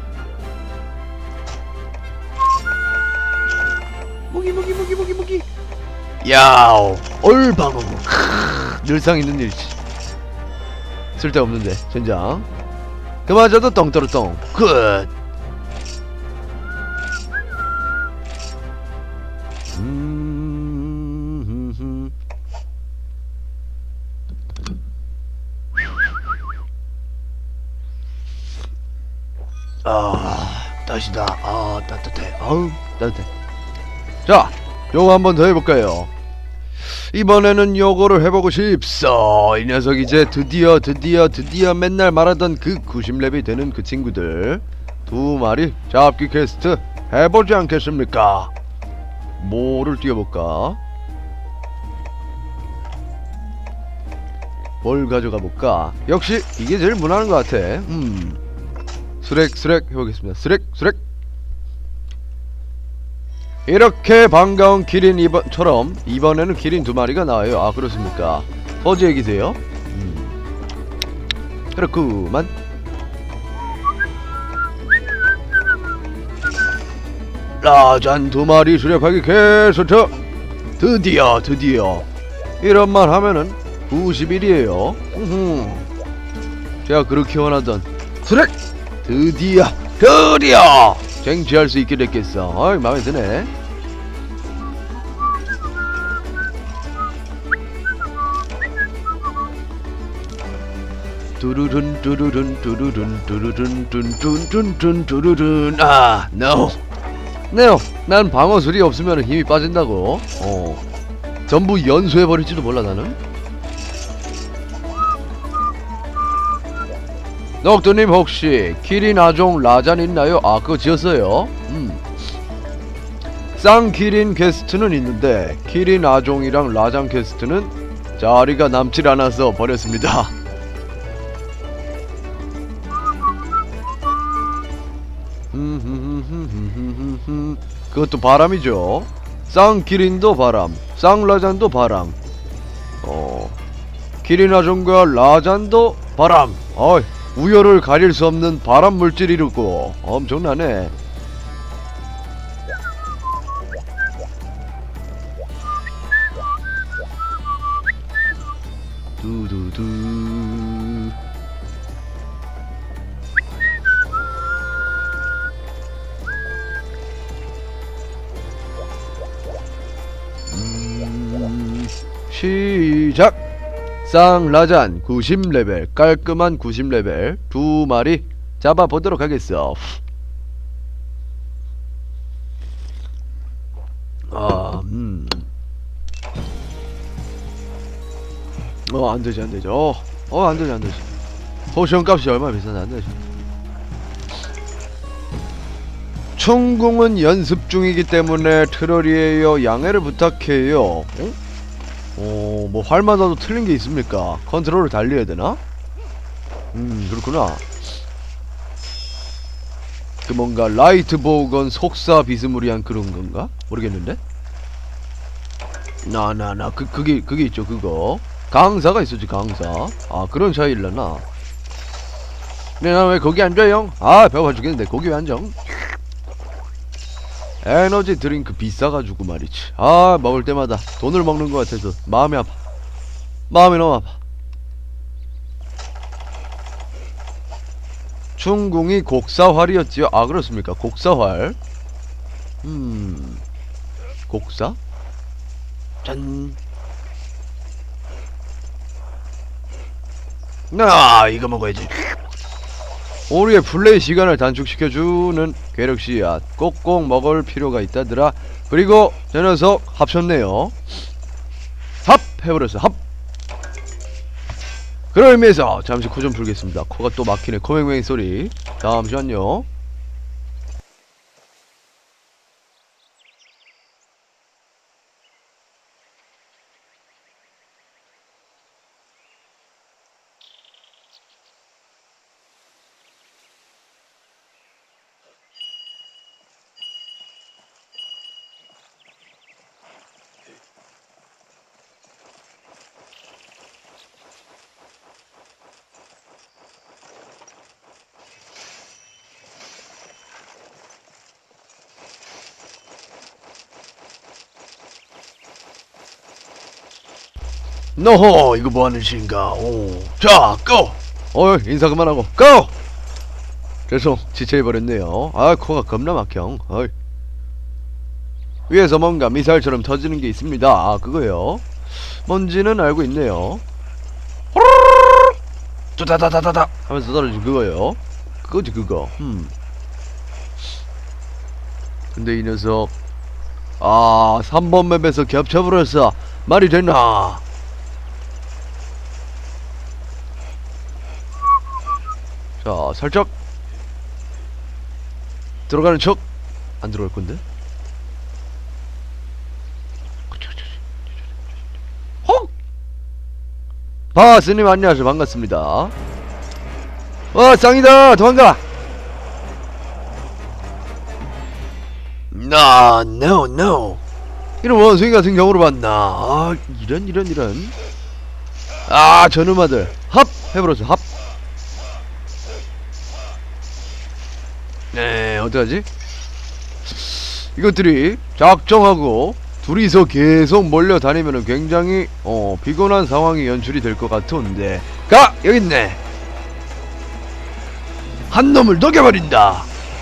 무기 무기 무기 무기 무기. 야오 얼방어. 늘상 있는 일이지. 쓸데없는데 젠장. 그마저도 똥떠르똥 굿. 음. 아, 따시다. 아, 따뜻해. 아우, 따뜻해. 자, 요거 한번 더 해볼까요? 이번에는 요거를 해보고 싶소. 이 녀석 이제 드디어 드디어 드디어 맨날 말하던 그 구십 렙이 되는 그 친구들 두 마리 잡기 퀘스트 해보지 않겠습니까? 뭐를 띄워볼까? 뭘 가져가 볼까? 역시 이게 제일 무난한 것 같아. 음, 수렉 수렉 해보겠습니다. 수렉 수렉. 이렇게 반가운 기린 이번처럼 이번에는 기린 두 마리가 나와요. 아, 그렇습니까? 어제 얘기세요? 음, 그렇구만. 라잔 두 마리 수렵하기 퀘스트. 드디어 드디어 이런 말 하면은 구십 일이에요. 제가 그렇게 원하던 수렵 드디어 드디어 쟁취할 수 있게 됐겠어. 어이 마음에 드네. 두루룬 두루룬 두루룬 두루룬 둔둔둔둔 두루룬. 아 no no 난 방어술이 없으면 힘이 빠진다고. 어 전부 연소해버릴지도 몰라 나는. 녹두님 혹시 키린 아종 라잔 있나요? 아 그거 지었어요. 음. 쌍키린 퀘스트는 있는데 키린 아종이랑 라잔 퀘스트는 자리가 남질 않아서 버렸습니다. 그것도 바람이죠. 쌍키린도 바람, 쌍라잔도 바람. 어 키린 아종과 라잔도 바람. 어이 우열을 가릴 수 없는 바람 물질이르고 엄청나네. 두두두. 음, 시작. 쌍라잔 구십 레벨 깔끔한 구십 레벨 두 마리 잡아보도록 하겠어. 아, 음. 어 안되지 안되지. 어, 어 안되지 안되지. 포션 값이 얼마나 비싼데 안되지. 충궁은 연습 중이기 때문에 트롤이에요. 양해를 부탁해요. 응? 어, 뭐 활마다도 틀린 게 있습니까? 컨트롤을 달리해야 되나? 음, 그렇구나. 그 뭔가 라이트 보건 속사 비스무리한 그런 건가? 모르겠는데? 나, 나, 나, 그, 그게, 그게 있죠, 그거. 강사가 있었지, 강사. 아, 그런 차이 일러나? 근데 나 왜 거기 앉아요? 아, 배고파 죽겠는데, 거기 왜 앉아? 에너지 드링크 비싸가지고 말이지. 아 먹을 때마다 돈을 먹는 것 같아서 마음이 아파. 마음이 너무 아파. 충궁이 곡사활이었지요. 아 그렇습니까? 곡사활. 음 곡사? 짠. 아 이거 먹어야지. 우리의 플레이 시간을 단축시켜주는 괴력 씨앗 꼭꼭 먹을 필요가 있다더라. 그리고 저 녀석 합쳤네요. 합! 해버렸어. 합! 그런 의미에서 잠시 코 좀 풀겠습니다. 코가 또 막히네. 코맹맹이 소리. 잠시만요. 노호 이거 뭐하는 짓인가. 오. 자 고! 어 인사 그만하고 고! 죄송 지체해버렸네요. 아 코가 겁나 막혀. 어이. 위에서 뭔가 미사일처럼 터지는 게 있습니다. 아 그거요. 뭔지는 알고 있네요. 뚜다다다다다 하면서 떨어진 그거요. 그거지 그거. 음. 근데 이 녀석 아 삼 번 맵에서 겹쳐버렸어. 말이 되나. 자 살짝 들어가는 척. 안 들어갈 건데. 헉! 바스님 안녕하세요. 반갑습니다. 와 짱이다. 도망가. 나 no no 이런 원숭이 같은 경우를 봤나. 아 이런 이런 이런. 아 저놈아들 합 해버렸어. 합. 네 어떡하지? 이것들이 작정하고 둘이서 계속 몰려다니면 굉장히 어 피곤한 상황이 연출이 될 것 같은데. 가! 여기 있네. 한 놈을 녹여버린다.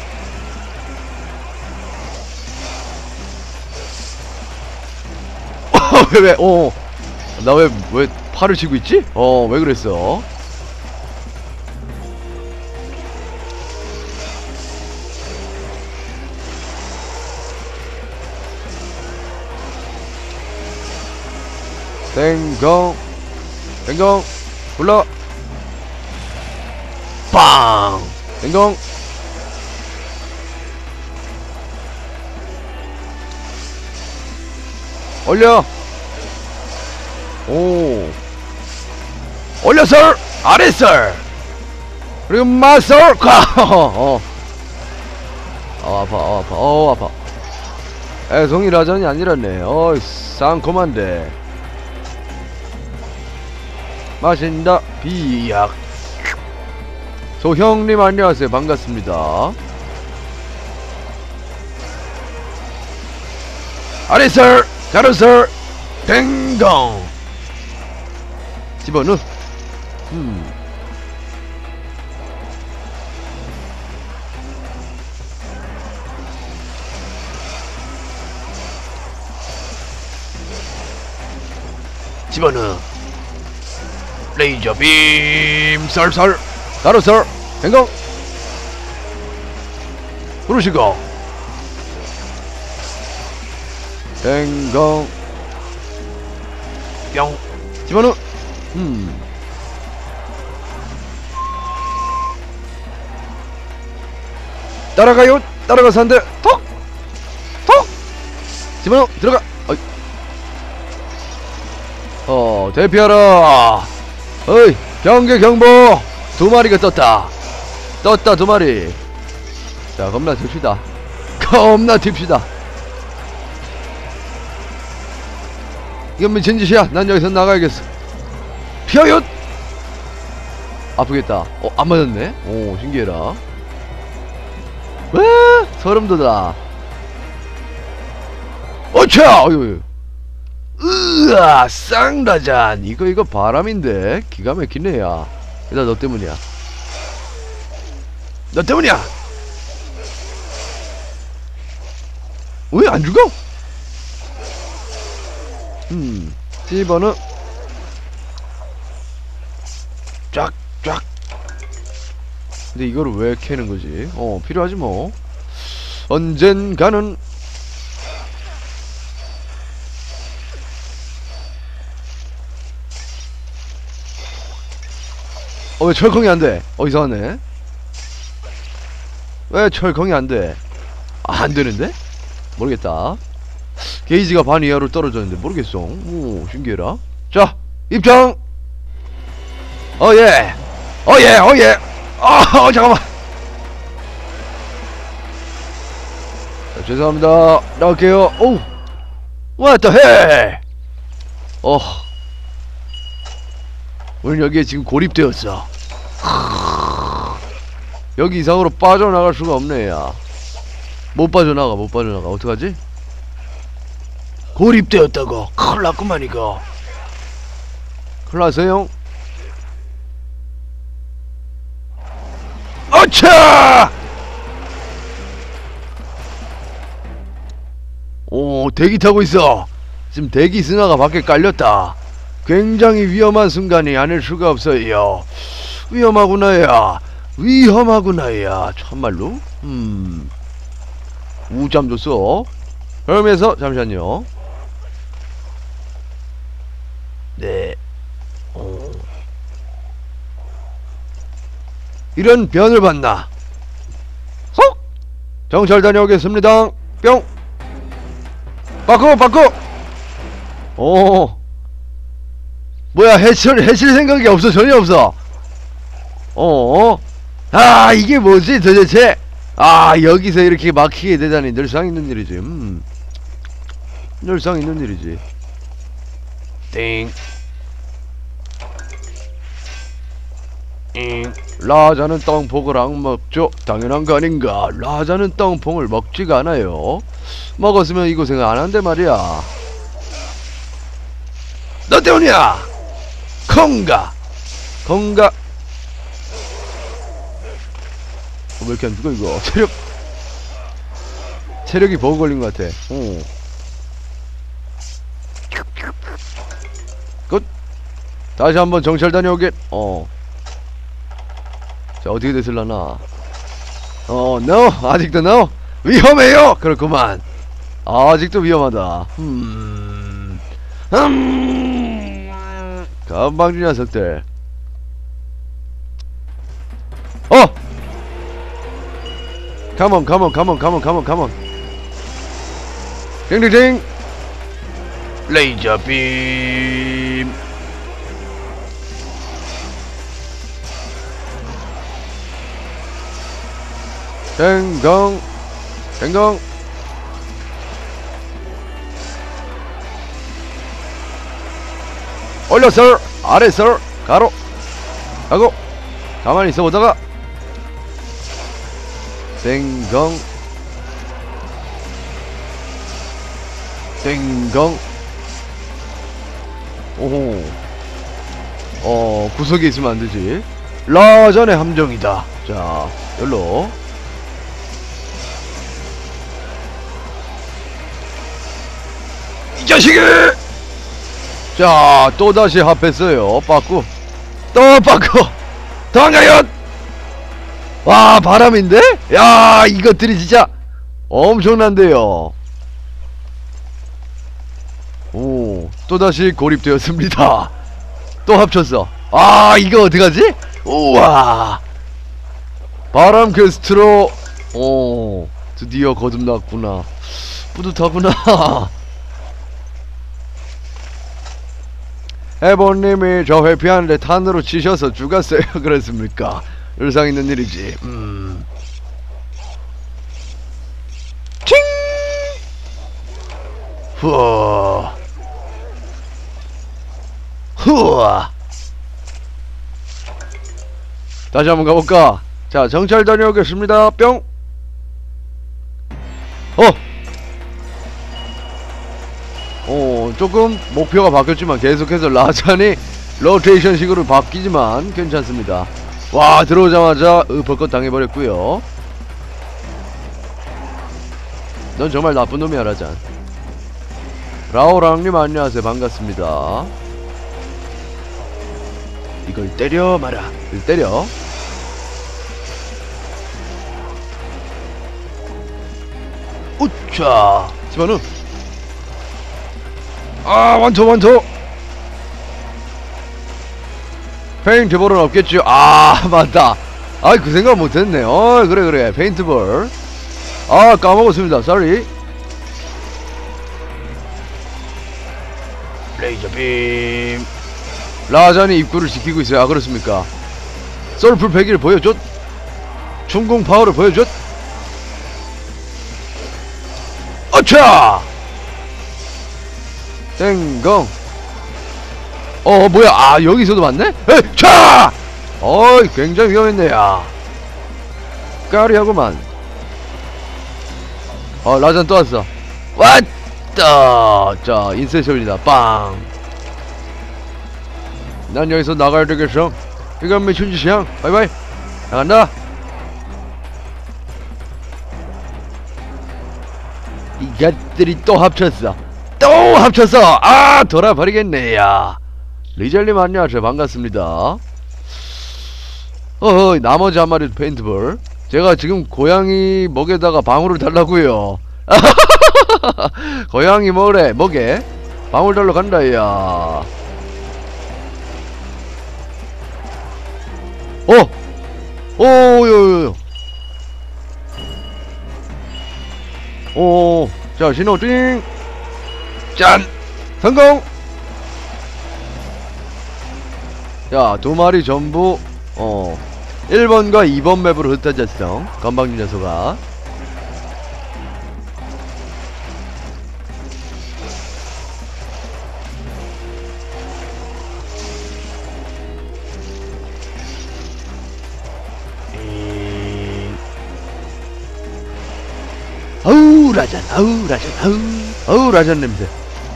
왜, 왜, 어, 나 왜, 왜 팔을 치고 있지? 어, 왜 그랬어? 땡경, 땡경, 불러. 빵! 땡경. 올려. 오, 올려설, 아래설, 그리고 마설. 어, 어, 아파, 어, 아파, 어, 아파. 애송이 라전이 아니라네. 어이, 쌍콤한데. 마신다. 비약. 소형님 안녕하세요. 반갑습니다. 아래설, 가로설, 댕강. 집어넣어. 음. 집어넣어. 레이저 빔 썰썰 가로설 댕강. 부르시고 댕강 뿅 집어넣어. 음. 따라가요. 따라가서 한대 톡! 톡! 집어넣어. 들어가. 어이. 어, 대피하라. 어이, 경계 경보. 두 마리가 떴다. 떴다 두 마리. 자, 겁나 튑시다. 겁나 튑시다. 이건 미친 짓이야. 난 여기서 나가야겠어. 피어얏! 아프겠다. 어, 안 맞았네? 오, 신기해라. 와, 소름 돋아. 어차! 어휴. 으아, 쌍라잔. 이거, 이거 바람인데? 기가 막히네, 야. 일단 너 때문이야. 너 때문이야! 왜 안 죽어? 음, 집어넣어. 쫙, 쫙. 근데 이거를 왜 캐는 거지? 어, 필요하지 뭐. 언젠가는. 어, 왜 철컹이 안 돼? 어, 이상하네. 왜 철컹이 안 돼? 아, 안 되는데? 모르겠다. 게이지가 반 이하로 떨어졌는데 모르겠어. 오, 신기해라. 자, 입장. 어예, 어예, 어예. 아, 어, 잠깐만. 자, 죄송합니다. 나갈게요. 오, what the hell? 어, 오늘 여기에 지금 고립되었어. 여기 이상으로 빠져나갈 수가 없네, 야. 못 빠져나가, 못 빠져나가. 어떡하지? 고립되었다고. 큰일 났구만, 이거. 큰일 났어요. 어차! 오, 대기 타고 있어. 지금 대기 승하가 밖에 깔렸다. 굉장히 위험한 순간이 아닐 수가 없어요. 위험하구나야. 위험하구나야. 참말로. 음. 우잠 줬어. 그러면서 잠시만요. 네. 오. 이런 변을 봤나? 쏙! 정찰 다녀오겠습니다. 뿅! 바꿔 바꿔! 오, 뭐야, 해칠, 해칠 생각이 없어. 전혀 없어. 어, 아, 이게 뭐지 도대체? 아, 여기서 이렇게 막히게 되다니 늘상 있는 일이지. 음. 늘상 있는 일이지. 띵. 띵. 라자는 땅콩을 안 먹죠. 당연한 거 아닌가. 라자는 땅콩을 먹지가 않아요. 먹었으면 이 고생을 안 한대 말이야. 너 때문이야. 건가 건가. 어, 왜 이렇게 안 죽어 이거. 체력 체력이 버그 걸린 것 같아. 어. 끝. 다시 한번 정찰 다녀오게. 어. 자, 어떻게 됐을라나. 어, no. 아직도 no. 위험해요. 그렇구만. 아직도 위험하다. 음. 음. 건방진 녀석들. 어. 컴온, 컴온, 컴온, 컴온, 컴온, 컴온. 띵띵띵. 레이저 빔. 댕강 댕강. 올렸어. 아래서 가로 가고. 가만히 있어 보다가 댕강 댕강. 오호. 어, 구석에 있으면 안 되지. 라잔의 함정이다. 자, 열로. 이 자식이! 자, 또다시 합했어요. 빠꾸. 또 빠꾸. 도망가요! 와, 바람인데? 야, 이것들이 진짜 엄청난데요. 오, 또다시 고립되었습니다. 또 합쳤어. 아, 이거 어떡하지? 우와. 바람 퀘스트로, 오, 드디어 거듭났구나. 뿌듯하구나. 해본님이 저 회피하는데 탄으로 치셔서 죽었어요. 그렇습니까? 일상 있는 일이지. 음. 칭! 후아. 후아. 다시 한번 가볼까? 자, 정찰 다녀오겠습니다. 뿅. 어. 어, 조금 목표가 바뀌었지만 계속해서 라잔이 로테이션 식으로 바뀌지만 괜찮습니다. 와, 들어오자마자 으, 벌컥 당해버렸구요. 넌 정말 나쁜 놈이야, 라잔. 라오랑님 안녕하세요. 반갑습니다. 이걸 때려 마라. 이걸 때려. 우차. 집어넣어. 아, 원투 원투. 페인트볼은 없겠죠. 아, 맞다. 아, 그 생각 못했네. 어, 그래 그래. 페인트볼. 아, 까먹었습니다. sorry. 레이저 빔. 라잔이 입구를 지키고 있어요. 아, 그렇습니까? 솔풀 패기를 보여줬. 충공 파워를 보여줬. 어차. 땡강. 어, 뭐야. 아, 여기서도 맞네? 에이, 차! 어이, 굉장히 위험했네, 야. 까리하구만. 어, 라잔 또 왔어. 왔다! 자, 인세션이다. 빵! 난 여기서 나가야 되겠어. 이건 미친 짓이야. 바이바이. 나간다. 이것들이 또 합쳤어. 또 합쳤어. 아, 돌아버리겠네, 야. 리젤님 안녕하세요. 반갑습니다. 어허, 나머지 한 마리 페인트볼. 제가 지금 고양이 먹에다가 방울을 달라고요. 고양이 먹으래 먹에 방울 달러 간다, 야. 어, 오요요. 오, 자, 신호 띵. 짠! 성공! 자, 두 마리 전부 어 일 번과 이 번 맵으로 흩어졌어. 건방진 녀석아. 아우, 라잔, 아우 라잔, 아우. 어우 라잔 냄새.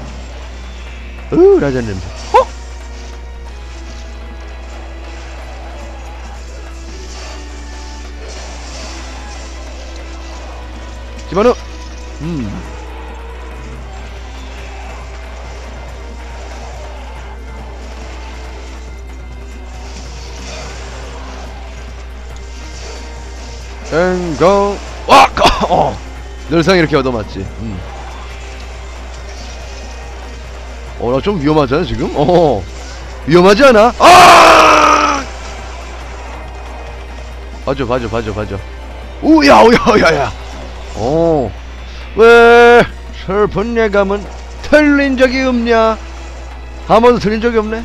어우 라잔 냄새. 어? 집어넣어. 음. 땡고. 와! 어. 늘상 이렇게 얻어맞지. 음. 어, 나 좀 위험하지 않아 지금? 어. 위험하지 않아? 아! 봐줘, 봐줘, 봐줘, 봐줘. 우야, 우야, 우야야. 어. 왜 슬픈 예감은 틀린 적이 없냐? 한 번도 틀린 적이 없네.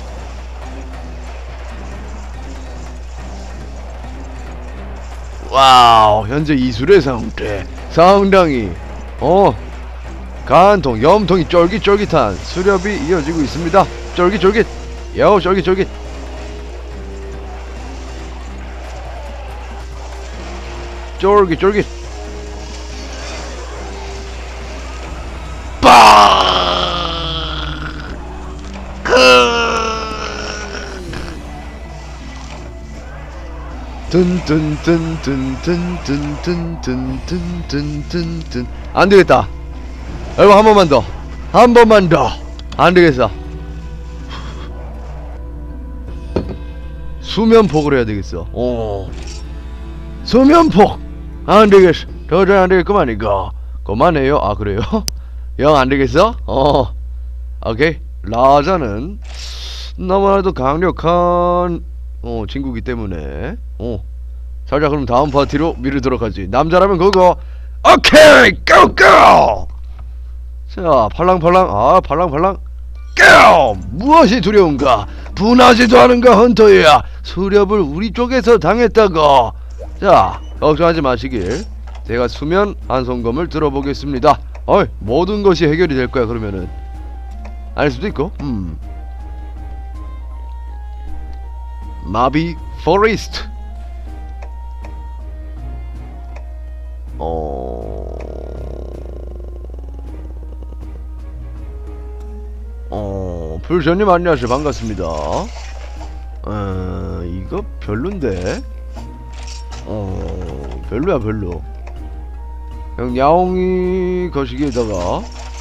와우, 현재 이술의 상태 상당히 어 간통 염통이 쫄깃쫄깃한 수렵이 이어지고 있습니다. 쫄깃쫄깃 야우 쫄깃쫄깃. 쫄깃쫄깃. 든든든든든든든든든든든 안되겠다. 여러분 한 번만 더, 한 번만 더. 안되겠어. 수면폭을 해야 되겠어. 오, 수면폭 안되겠어. 도저히 안되겠구만 이거. 그만해요. 아 그래요? 영 안되겠어? 어 오케이. 라자는 너무나도 강력한 어 친구기 때문에 어 살자. 그럼 다음 파티로 미루도록 하지. 남자라면 그거 오케이 고고. 자 팔랑팔랑. 아 팔랑팔랑 고. 무엇이 두려운가? 분하지도 않은가 헌터야. 수렵을 우리 쪽에서 당했다고. 자 걱정하지 마시길. 제가 수면 안성검을 들어보겠습니다. 어이 모든 것이 해결이 될 거야. 그러면은 아닐 수도 있고. 음 마비 포레스트. 어... 어... 불전님 안녕하세요. 반갑습니다. 어... 이거 별론데? 어... 별로야 별로. 그냥 야옹이 거시기에다가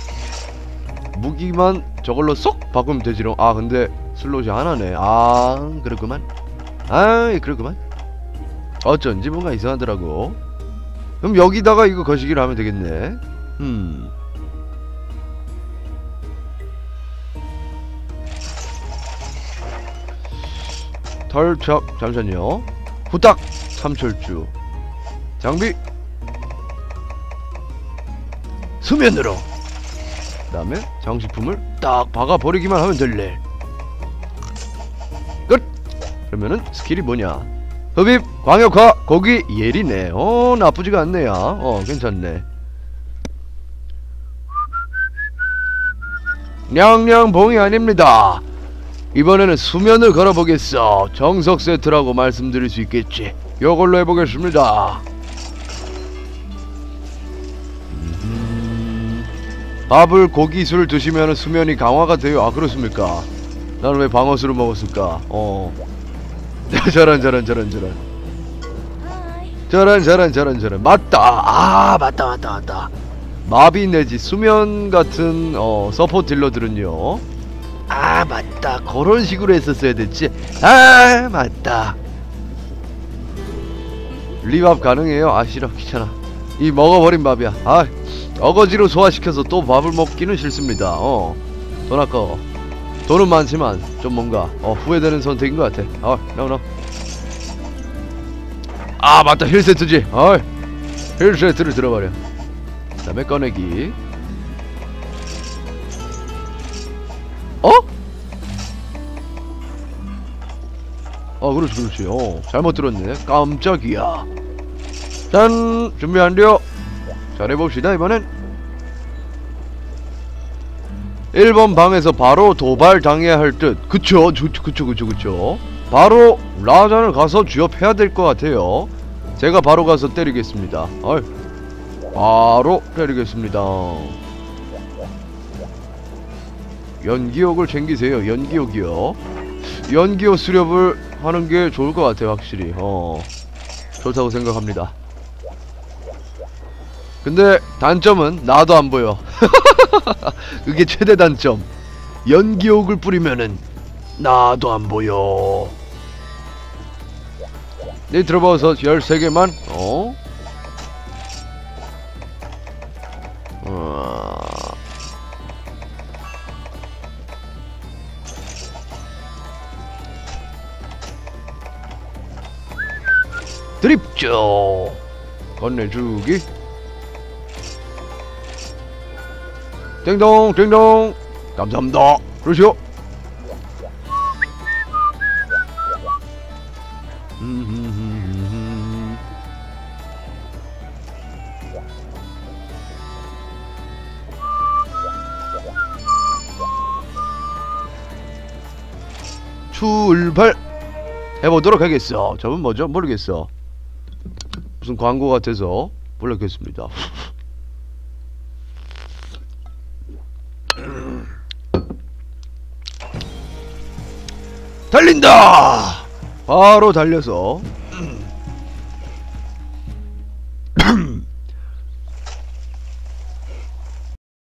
무기만 저걸로 쏙 바꾸면 되지롱. 아 근데 슬롯이 하나네. 아 그렇구만. 아이 그렇구만. 어쩐지 뭔가 이상하더라고. 그럼 여기다가 이거 거시기를 하면 되겠네. 음 털착. 잠시만요. 후딱 삼철주 장비 수면으로. 그 다음에 장식품을 딱 박아버리기만 하면 될래. 끝! 그러면은 스킬이 뭐냐? 흡입, 광역화, 고기, 예리네. 어 나쁘지가 않네요. 어 괜찮네. 냥냥봉이 아닙니다. 이번에는 수면을 걸어보겠어. 정석 세트라고 말씀드릴 수 있겠지. 요걸로 해보겠습니다. 밥을 고기술 드시면 수면이 강화가 돼요. 아 그렇습니까? 나는 왜 방어술을 먹었을까? 어 저런 저런 저런 저런 저런 저런 저런 저런 맞다. 아 맞다 맞다 맞다. 마비 내지 수면 같은 어 서포트 딜러들은요, 아 맞다 그런 식으로 했었어야 됐지. 아 맞다. 리밥 가능해요? 아 싫어 귀찮아. 이 먹어버린 밥이야. 아 어거지로 소화시켜서 또 밥을 먹기는 싫습니다. 어 돈 아까워. 돈은 많지만 좀 뭔가 어 후회되는 선택인 것 같아. 어 no no. 아 맞다 힐 세트지. 어 힐 세트를 들어버려. 그 다음에 꺼내기. 어? 어 그렇지 그렇지. 어 잘못 들었네. 깜짝이야. 짠 준비 완료. 잘해봅시다. 이번엔 일 번 방에서 바로 도발 당해야 할 듯. 그쵸 그쵸 그쵸 그쵸 그쵸. 바로 라잔을 가서 쥐업해야 될 것 같아요. 제가 바로 가서 때리겠습니다. 어이. 바로 때리겠습니다. 연기옥을 챙기세요. 연기옥이요. 연기옥 수렵을 하는 게 좋을 것 같아요. 확실히 어 좋다고 생각합니다. 근데 단점은 나도 안 보여. 그게 최대 단점. 연기옥을 뿌리면은 나도 안 보여. 네, 들어봐서 열세 개만 어? 어... 드립죠. 건네주기. 땡동 땡동. 감사합니다. 그러시오. 출발 해보도록 하겠어. 저분 뭐죠? 모르겠어. 무슨 광고 같아서 몰랐겠습니다. 달린다. 바로 달려서